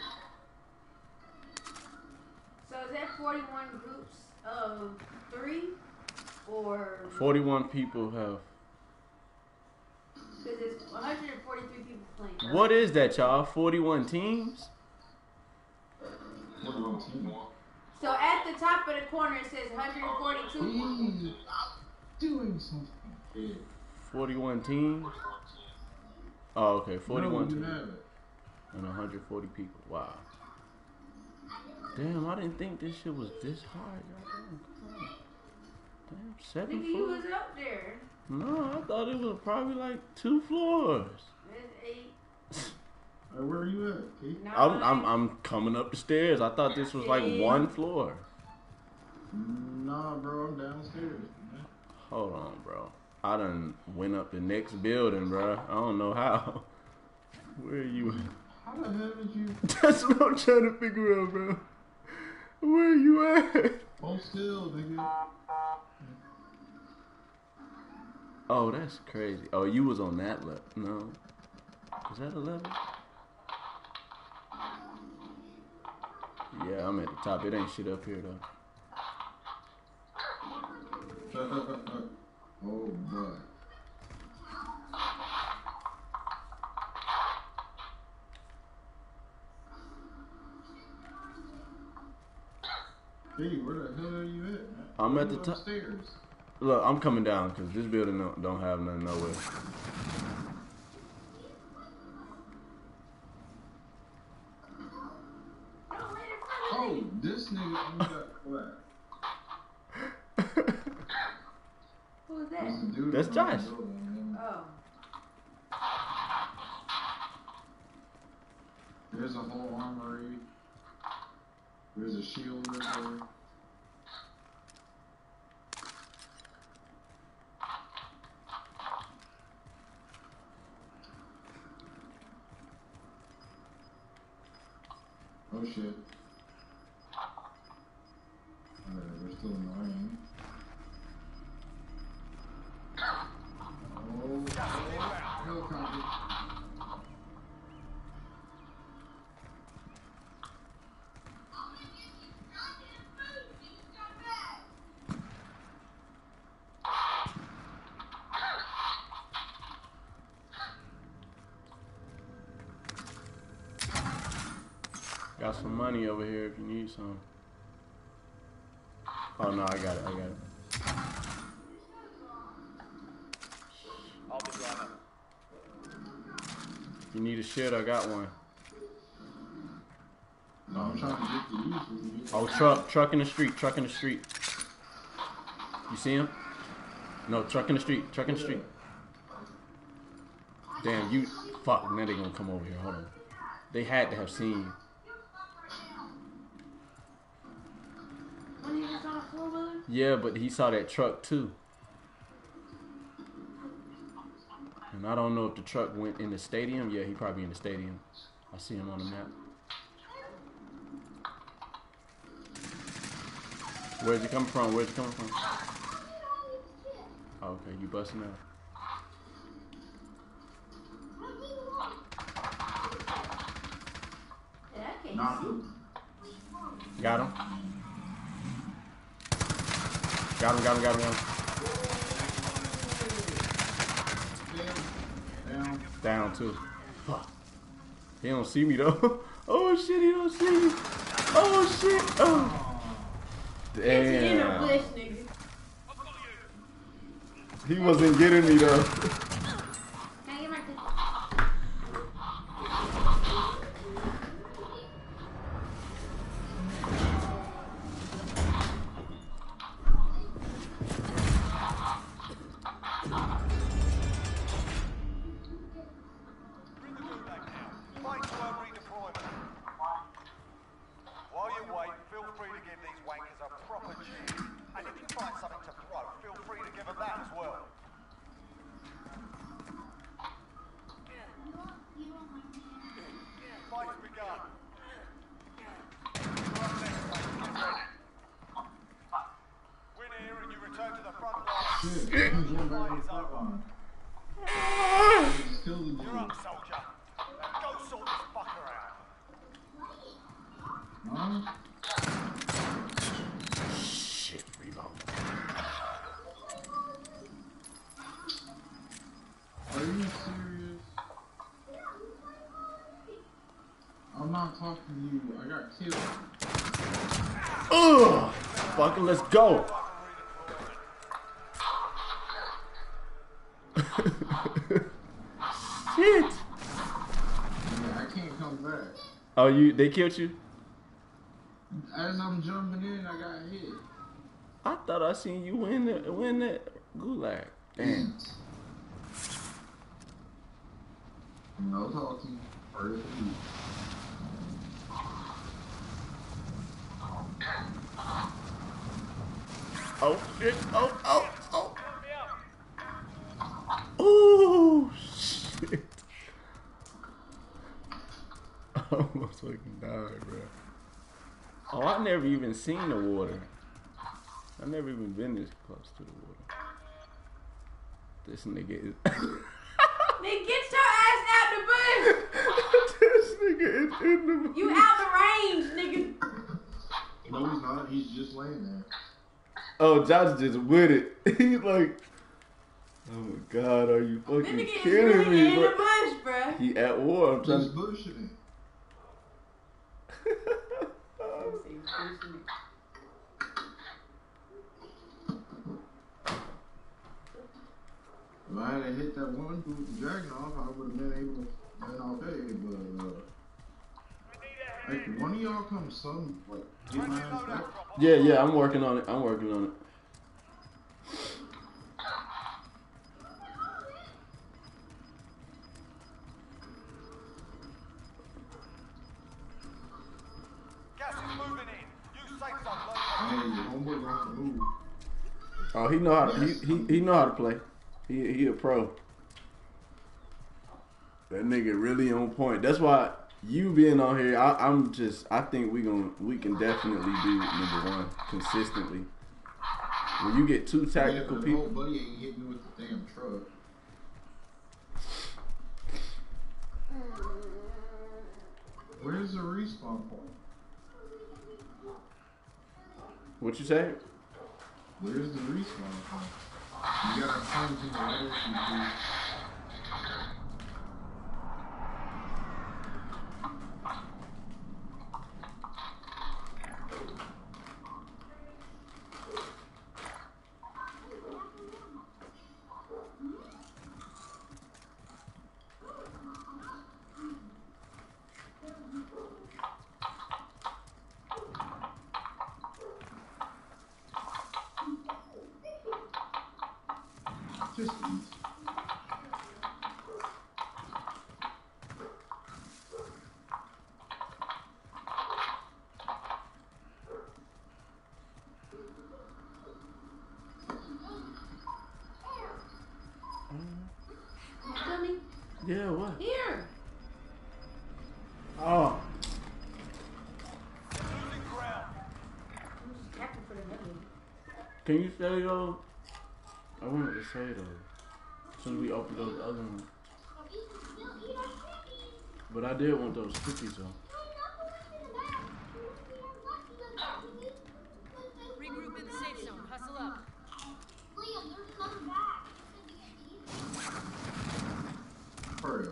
B: So is that forty-one groups of three? Or
A: forty-one people have...
B: because it's one hundred forty-three people playing.
A: What is that, y'all? forty-one teams?
F: What do you want to
B: So at the top of the corner it says one hundred forty-two.
F: Please, I'm doing something. Yeah.
A: forty-one teams? Oh, okay, forty-one
F: No, you
A: teams.
F: have it.
A: And one hundred forty people. Wow. Damn, I didn't think this shit was this hard. Goddamn, come on. Damn, seven
B: Nigga, you
A: floors?
B: was up there.
A: No, I thought it was probably like two floors.
B: There's eight.
F: Hey, where are you at, Kate?
B: Nine.
A: I'm, I'm I'm coming up the stairs. I thought this was like one floor.
F: Nah, bro, I'm downstairs. Man.
A: Hold on, bro. I done went up the next building, bro. I don't know how. Where are you at?
F: How the hell did you
A: That's what I'm trying to figure out, bro. Where are you at?
F: hold still, nigga?
A: Oh, that's crazy. Oh, you was on that level. No. Is that a level? Yeah, I'm at the top. It ain't shit up here, though.
F: Oh, boy. Hey, where the hell are you at, man?
A: I'm at
F: You
A: the top.
F: upstairs.
A: Look, I'm coming down because this building don't, don't have nothing nowhere.
F: Oh, this nigga only got flat.
B: was that?
F: There's a dude
A: That's
F: in
A: Josh.
F: the building, man.
B: Oh.
F: There's a whole armory. There's a shield right there. Oh shit. Alright, we're still in the rain. Oh, oh, helicopter.
A: Got some money over here if you need some. Oh no, I got it. I got it.
D: I'll be right up.
A: If you need a shit, I got one.
F: No, I'm trying to get to you. So you
A: Oh, truck, truck in the street, truck in the street. You see him? No, truck in the street, truck in the street. Damn, you, fuck, now they gonna come over here, hold on. They had to have seen you.
B: When you just on a four-wheeler?
A: Yeah, but he saw that truck too. And I don't know if the truck went in the stadium. Yeah, he probably in the stadium. I see him on the map. Where's he coming from? Where's he coming from? Oh, okay, you busting out.
B: Yeah, I can't
F: Knock
B: see.
F: him.
A: Got him. Got him, got him, got him, got him.
F: Down.
A: Down too. Fuck. He don't see me though. Oh shit, he don't see me. Oh shit. Oh.
B: It's in a
A: Damn.
B: bush, nigga.
A: He wasn't getting me though.
B: Can I get my ticket?
D: Bring the group back now. Fight to our redeployment. While you wait, feel free to give these wankers a proper cheer. And if you find something to throw, feel free to give them that as well. Fight's begun. You're up next, mate. Get ready. Win here and you return to the front line.
F: Shit, he's going back on the front line. He's killing
D: You're
F: you.
D: up, soldier. Now go sort this fucker out.
F: Huh?
A: Shit, reload.
F: Are you serious? I'm not talking to you. I got killed.
A: Ugh. Fucking let's go. Shit.
F: Yeah, I can't come back.
A: Oh, you? They killed you?
F: As I'm jumping in, I got hit.
A: I thought I seen you win the win that gulag. Damn.
F: No talking. First week.
A: Oh shit! Oh oh oh! Oh shit! I almost fucking died, bro. Oh, I never even seen the water. I never even been this close to the water. This nigga is.
B: Nigga, get your ass out the bush!
A: This nigga is in the.
B: You out the range, nigga.
F: No, he's not. He's just laying there.
A: Oh, Josh just with it. He's like, oh my god, are you
B: This
A: fucking
B: nigga is
A: kidding
B: really
A: me,
B: in
A: bro?
B: the bush, bruh.
A: He at war. I'm trying
F: Just
A: to.
F: bushing If I had hit that one dude with the dragon off, I would have been able to been okay. But uh, like, one of y'all come some like get my ass back.
A: Yeah, yeah, I'm working on it. I'm working on it.
D: safe zone. Learn
F: Hey, your homeboy gonna have to move.
A: Oh, he know how to, he, he he know how to play. He he a pro. That nigga really on point. That's why you being on here, I, I'm just I think we gon' we can definitely do number one consistently. When you get two tactical
F: yeah,
A: people,
F: old buddy ain't hit me with the damn truck. Where's the respawn point?
A: what you say?
F: Where's the respawn point? You gotta find the ladder people. Just eat.
B: Coming
A: Yeah, what?
B: here.
A: Oh,
D: losing ground.
B: I'm just tapping for the money.
A: can you say though? I wanted to say though. As soon as we open those other ones, but I did want those cookies though.
E: Regroup in the safe zone. Hustle up.
F: Hurry up.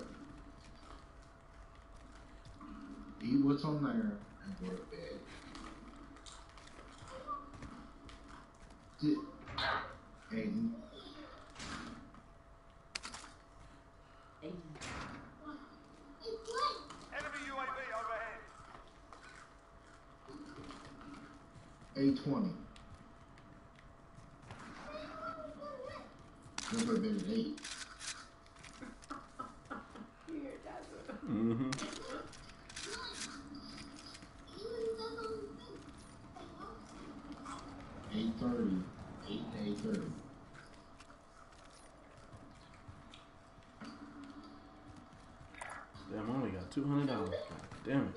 F: Eat what's on there and go to bed. Did Aiden.
D: Enemy U A V overhead.
F: eight twenty. Let's go to bed at eight.
A: Mm-hmm.
F: eight thirty. eight to eight thirty.
A: Damn, I only got two hundred dollars. God damn it.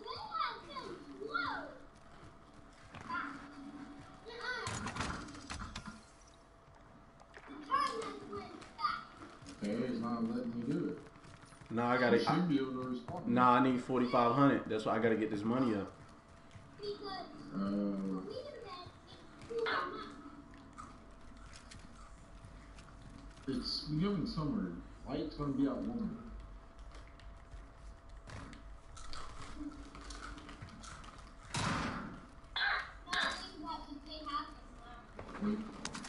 F: Okay, it's not letting me do it.
A: Nah, I
F: I
A: gotta.
F: should be able to respond.
A: Nah, I need forty five hundred. That's why I gotta get this money up.
F: Uh, it's becoming summer. Light's gonna be out longer. Wait.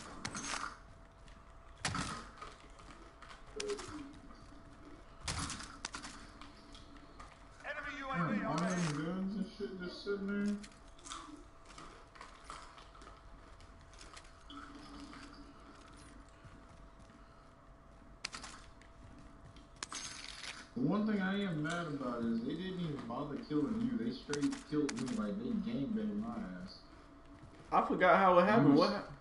D: Enemy U A
F: Damn,
D: V
F: all
D: overhead.
F: them guns and shit just sitting there. The one thing I am mad about is they didn't even bother killing you. They straight killed me like they gangbanged my ass.
A: I forgot how it happened. What happened?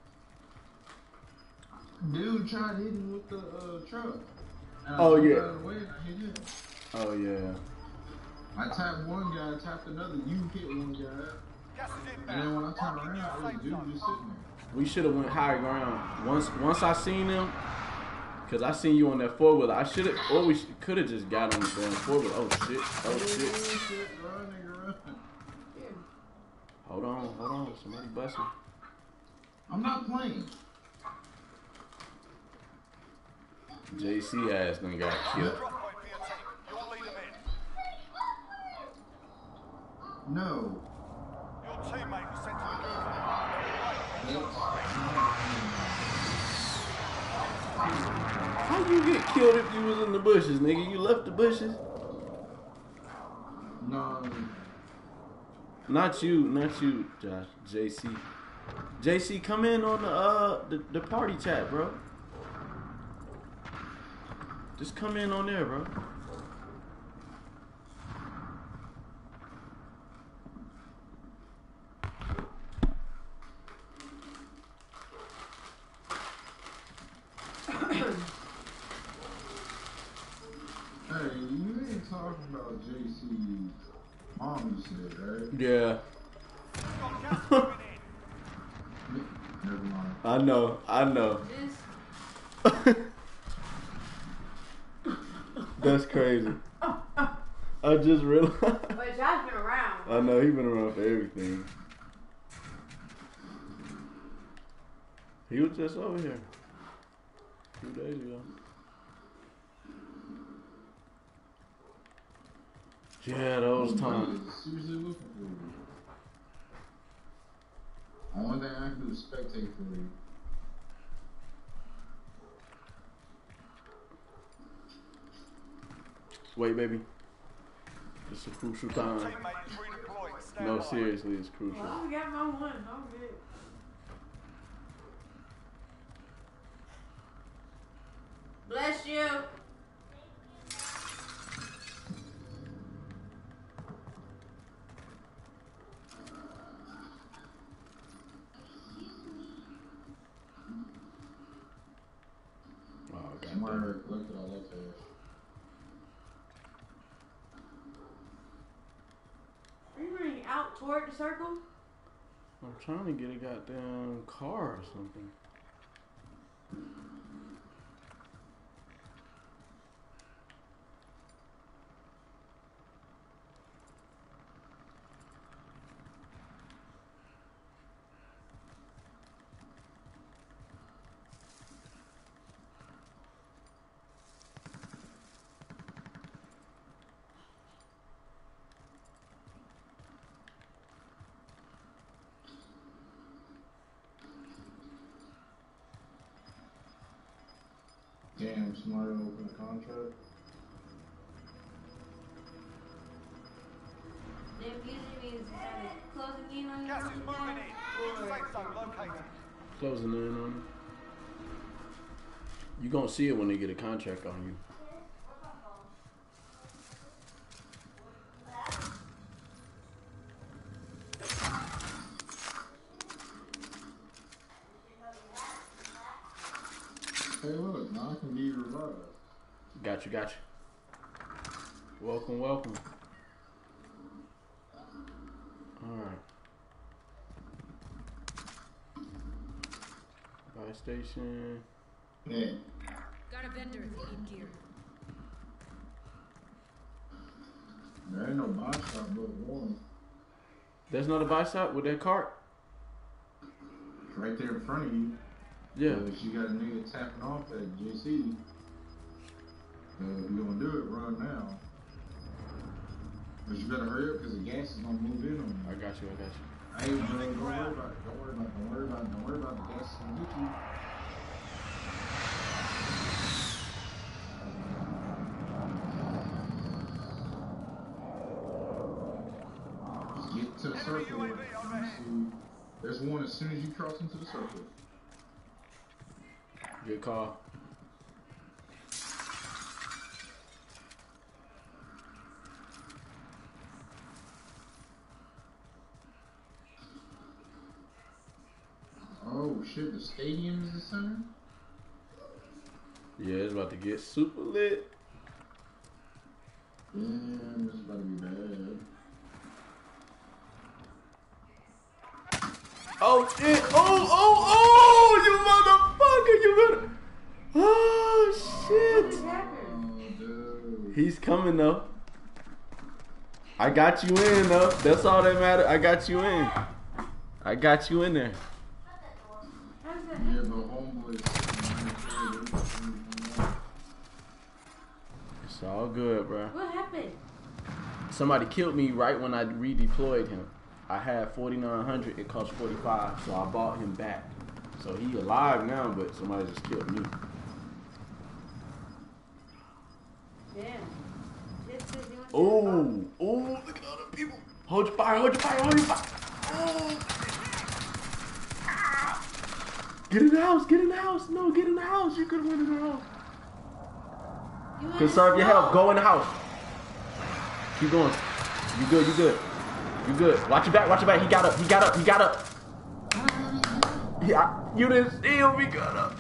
F: Dude tried hitting with the uh, truck. And I
A: Oh,
F: jumped
A: yeah.
F: out of the way and I hit him.
A: Oh yeah.
F: I tapped one guy, tapped another. You hit one guy.
D: Gas is
F: And then when I
D: inbound.
F: turned
D: Marking
F: around,
D: your
F: it was
D: safe
F: dude
D: zone.
F: just sitting there.
A: We should have went higher ground. Once once I seen them, cause I seen you on that four wheeler. I should have, or we could have just got on the damn four wheeler. Oh shit! Oh shit!
F: Shit, run, nigga, run.
A: Hold on, hold on. Somebody busting.
F: I'm not playing.
A: J C ass done got killed.
D: Drop point for your team. You'll lead them in.
F: No.
D: Your teammate was sent to the Google.
A: How you get killed if you was in the bushes, nigga? You left the bushes?
F: No.
A: Not you, not you, Josh. J C. J C, come in on the uh the, the party chat, bro. Just come in on there, bro.
F: J C's mom used to live, right?
A: Yeah.
D: Got gas moving in.
F: Never mind.
A: I know. I know.
B: This.
A: That's crazy. I just realized.
B: But Josh been around.
A: I know he been around for everything. He was just over here a few days ago. Yeah, those times.
F: Seriously looking for you. Only thing I can do is spectate for you.
A: Wait, baby. It's a crucial time.
D: Teammate is redeployed. Stand
A: No,
D: by.
A: seriously, it's crucial.
B: Well, I got my one. I'm good. Bless you.
A: Oh,
F: Somebody
A: goddamn.
F: already collected all that cash.
B: Are you running out toward the circle?
A: I'm trying to get a goddamn car or something.
F: Damn, somebody opened a contract.
B: Then usually means uh, closing in on you.
D: Gas is moving in. Safe zone located.
A: Closing in on you. You gonna see it when they get a contract on you.
F: Hey, look, now I can be revived.
A: Got you, got you. Welcome, welcome. Alright. Buy station.
F: Yeah.
E: Got a vendor if you need gear.
F: There ain't no buy shop but one.
A: There's not a buy shop with that cart?
F: Right there in front of you.
A: Yeah.
F: Uh, she got a nigga tapping off at J C. Uh, if you gonna do it, run now. But you better hurry up because the gas is gonna move in on
A: I
F: you.
A: got you, I got you.
F: Hey, bro, don't worry about it. Don't worry about it. Don't worry about it. Don't worry about it. The gas is gonna get you. Just get to the circle. You see, there's one as soon as you cross into the circle.
A: Good call.
F: Oh shit, the stadium is the center?
A: Yeah, it's about to get super lit.
F: Damn, this is about to be bad.
A: Oh shit! Oh, oh, oh! You motherfucker! You better. Oh shit!
F: Oh, dude.
A: He's coming though. I got you in though. That's all that matters. I got you in. I got you in there.
B: How's that?
F: Yeah, but homeboys.
A: It's all good, bro.
B: What happened?
A: Somebody killed me right when I redeployed him. I had forty-nine hundred. It cost forty-five, so I bought him back. So he alive now, but somebody just killed me.
B: Damn. This is doing
A: Oh, oh! Look at all the people. Hold your fire! Hold your fire! Hold your fire! Oh. Get in the house! Get in the house! No, get in the house! You could win in the house.
B: You
A: Conserve your health. Go in the house. Keep going. You good? You good? You good? Watch your back. Watch your back. He got up. He got up. He got up. Yeah, you didn't see him. He got up.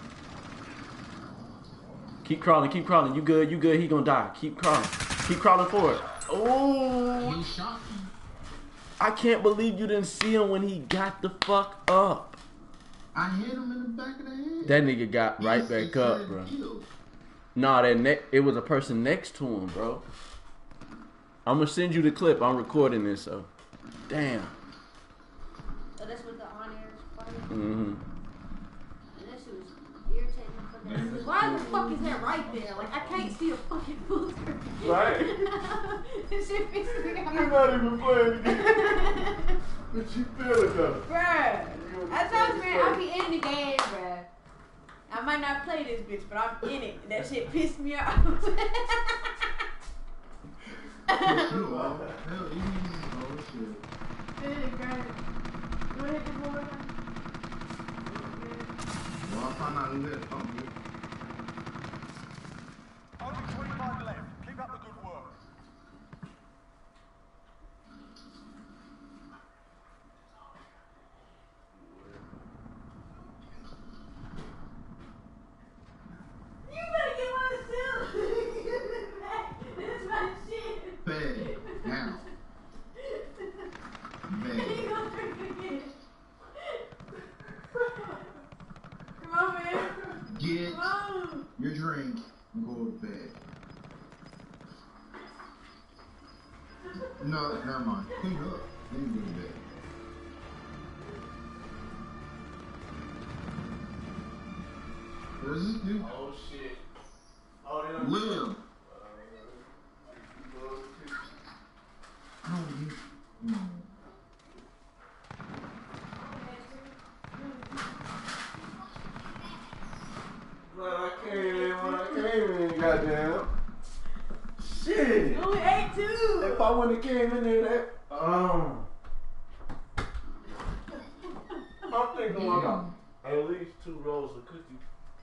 A: Keep crawling. Keep crawling. You good? You good? He gonna die. Keep crawling. Keep crawling forward. Oh,
F: He shot me.
A: I can't believe you didn't see him when he got the fuck up.
F: I hit him in the back of the head.
A: That nigga got right
F: It-
A: back
F: it
A: up,
F: said
A: bro.
F: kill.
A: Nah, that ne- it was a person next to him, bro. I'm gonna send you the clip. I'm recording this, so. Damn.
B: So that's what the on air is for.
A: Mm-hmm.
B: And that shit was irritating. Fucking- Why the fuck is that right there? Like, I can't see a fucking full screen.
A: Right.
B: This shit pisses me off.
A: not even playing the game. But you feel it though.
B: Bruh. I told you, man, I be in the game, bruh. I might not play this bitch, but I'm in it. That shit pissed me off.
F: Hell, easy. Oh, shit. Well, I'll find out who that thumb is.
D: Only twenty-five left. Keep up the good work.
B: You better get one still. This is my shit.
F: Bad. Now.
B: You
F: Bad.
B: gonna drink it again. Come on, man.
F: Get
B: Come on.
F: your drink and go to bed. No, never mind. Clean up. Then you go to bed. Where's this dude?
A: Oh shit. Oh, they
F: Live. I don't need. No.
A: Glad I came in when I came in, goddamn. Shit.
B: Only eight two.
A: If I wouldn't have came in there, that um, I'm thinking
F: Yeah.
A: about at least two rolls of cookies.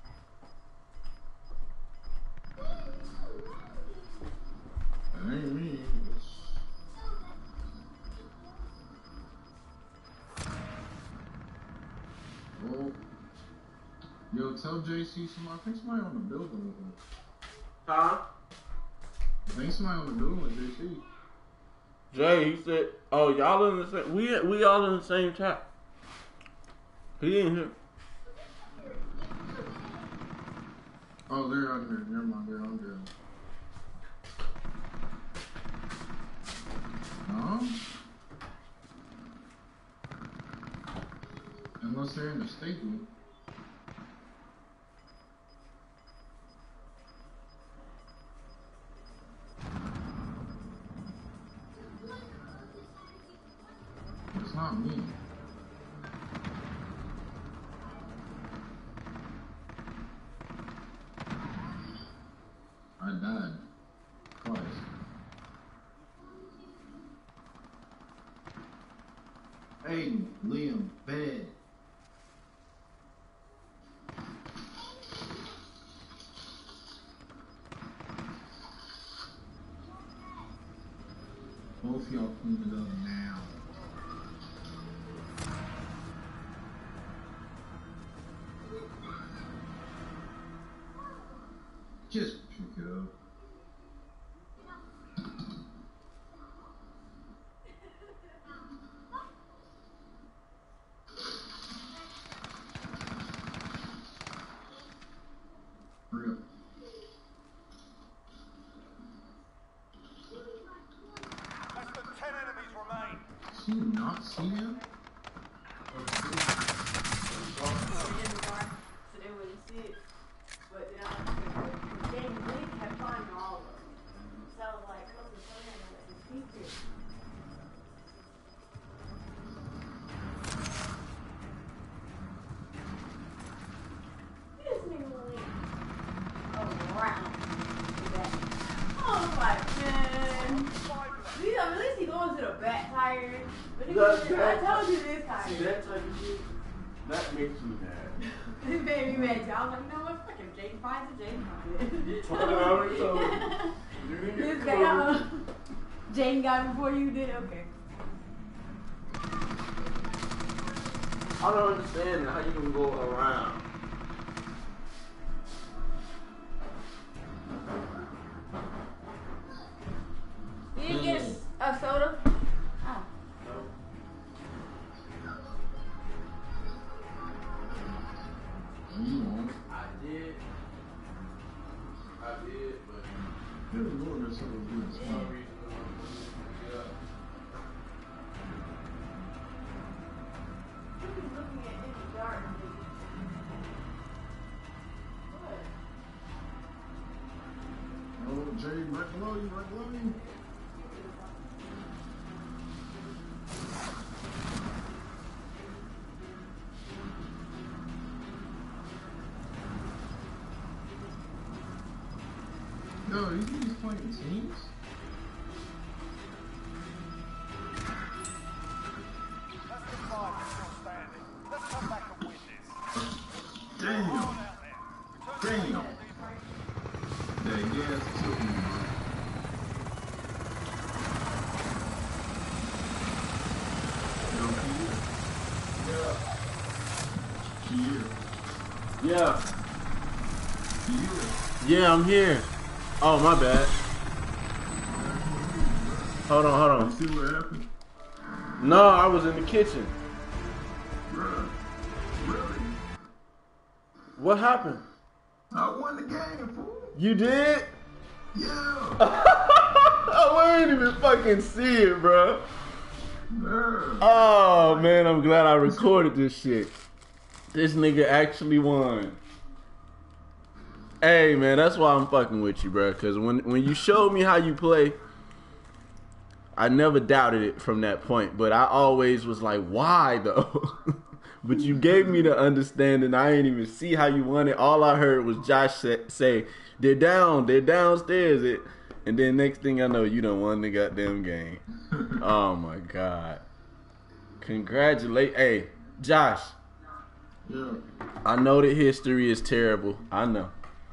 F: That ain't me. Oh. Yo, tell J C somebody. I think somebody on the building with him.
A: Huh?
F: I think somebody on the building with J C.
A: Jay, he said, "Oh, y'all in the same? We we all in the same chat. He ain't here."
F: Oh, they're out here. Never mind. They're on there. No? Unless they're in the stadium. It's not me. I died. Twice. Aiden, Liam, bed. Both y'all clean it up now. Just pick it up. Hurry up.
D: Less than ten enemies remain.
F: Did you not see him?
B: So they wouldn't see it. But then I was they really kept finding all of them. So I was like, what's the plan? I let them keep it. This nigga will leave. Around. I was like, man. These, at least he going to the back tire. But he
A: That's-
B: was, I told you this tire.
A: See that type of shit? That makes me mad.
B: This made me mad. I was like, you know what? Fucking Jane finds it. Jane finds it.
A: I already told you. You didn't
B: This
A: get
B: guy,
A: close.
B: uh, Jane got it before you did. Okay.
A: I don't understand how you can go around.
B: You didn't
F: me, Mark, let me. Yo, these niggas playing teams?
D: That's the five that's still standing. Let's come back and win this.
F: Damn.
D: Come on out there. Return to
F: Damn.
D: the
F: That gas took me, bro. Yo, Kia. Kia.
A: Yeah.
F: Kia.
A: Yeah, I'm here. Oh, my bad. Hold on, hold
F: You
A: on.
F: see what happened?
A: No, I was in the kitchen.
F: Bruh. Really?
A: What happened?
F: I won the game, fool.
A: You did?
F: Yeah.
A: I didn't even fucking see it, bro.
F: Bruh.
A: Oh, man, I'm glad I recorded this shit. This nigga actually won. Hey, man, that's why I'm fucking with you, bro. Because when, when you showed me how you play, I never doubted it from that point. But I always was like, why, though? But you gave me the understanding. I didn't even see how you won it. All I heard was Josh say, they're down, they're downstairs. It, and then next thing I know, you done won the goddamn game. Oh, my God. Congratulate. Hey, Josh.
F: Yeah.
A: I know that history is terrible. I know.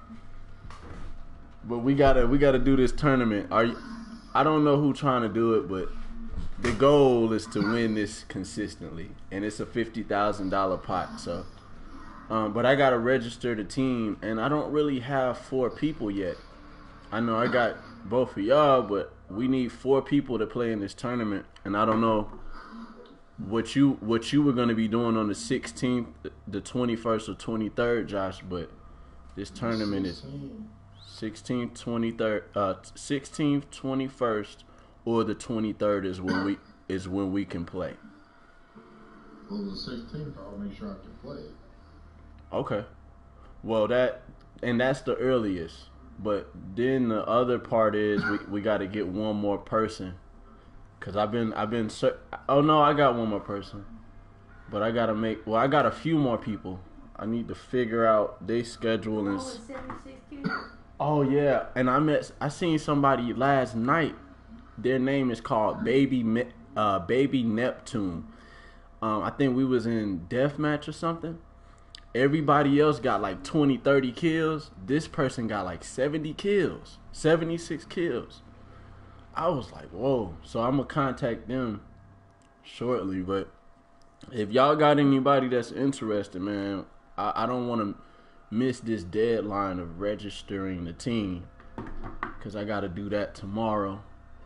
A: But we gotta we gotta do this tournament. Are you, I don't know who trying to do it, but the goal is to win this consistently, and it's a fifty thousand dollar pot. So, um, but I gotta register the team, and I don't really have four people yet. I know I got both of y'all, but we need four people to play in this tournament, and I don't know what you what you were gonna be doing on the sixteenth, the twenty-first, or twenty-third, Josh. But this tournament is sixteenth, twenty-third, uh, sixteenth, twenty-first, or the twenty-third is when we is when we can play.
F: Well, the sixteenth, I'll make sure I can play.
A: Okay. Well, that and that's the earliest. But then the other part is we, we got to get one more person. Cause I've been I've been ser- oh no I got one more person, but I gotta make well I got a few more people. I need to figure out their schedule and.
B: Oh, it's seventy-six kids.
A: Oh yeah, and I met I seen somebody last night. Their name is called Baby Me- uh Baby Neptune. Um, I think we was in deathmatch or something. Everybody else got like twenty, thirty kills. This person got like seventy kills, seventy-six kills. I was like, whoa. So I'm going to contact them shortly. But if y'all got anybody that's interested, man, I, I don't want to miss this deadline of registering the team. Because I got to do that tomorrow.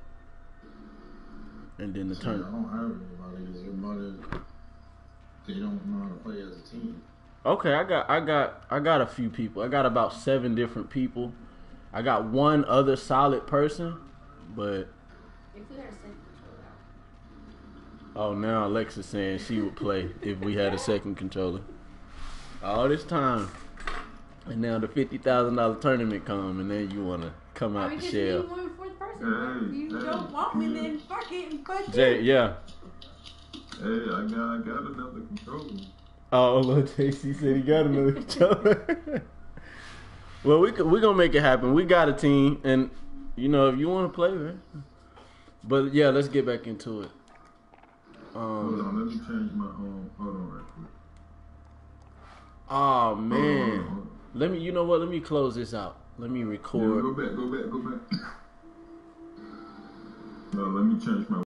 A: And then the
F: See,
A: turn.
F: I don't have anybody. Everybody, they don't know how to play as a team.
A: Okay, I got I got I got a few people. I got about seven different people. I got one other solid person. But
B: If we had a second controller.
A: oh, now Alexa's saying she would play if we had a second controller. All this time, and now the fifty thousand dollar tournament come, and then you wanna come
B: I
A: out
B: mean,
A: the
B: just
A: shell.
B: need one fourth person. Bro. If you
F: Hey,
B: don't
F: hey,
B: want me,
F: yeah.
B: then fuck it and fuck
A: Jay,
B: it.
A: yeah.
F: Hey, I got, I got another controller.
A: Oh, little J C said he got another controller. Well, we could, we gonna make it happen. We got a team, and you know if you want to play, man. But yeah, let's get back into it.
F: Hold
A: Um,
F: on, let me change my um. Hold on, right quick.
A: oh
F: Hold on,
A: man,
F: hold on, hold on.
A: let me. You know what? Let me close this out. Let me
F: Yeah,
A: record.
F: go back, go back, go back. No, let me change my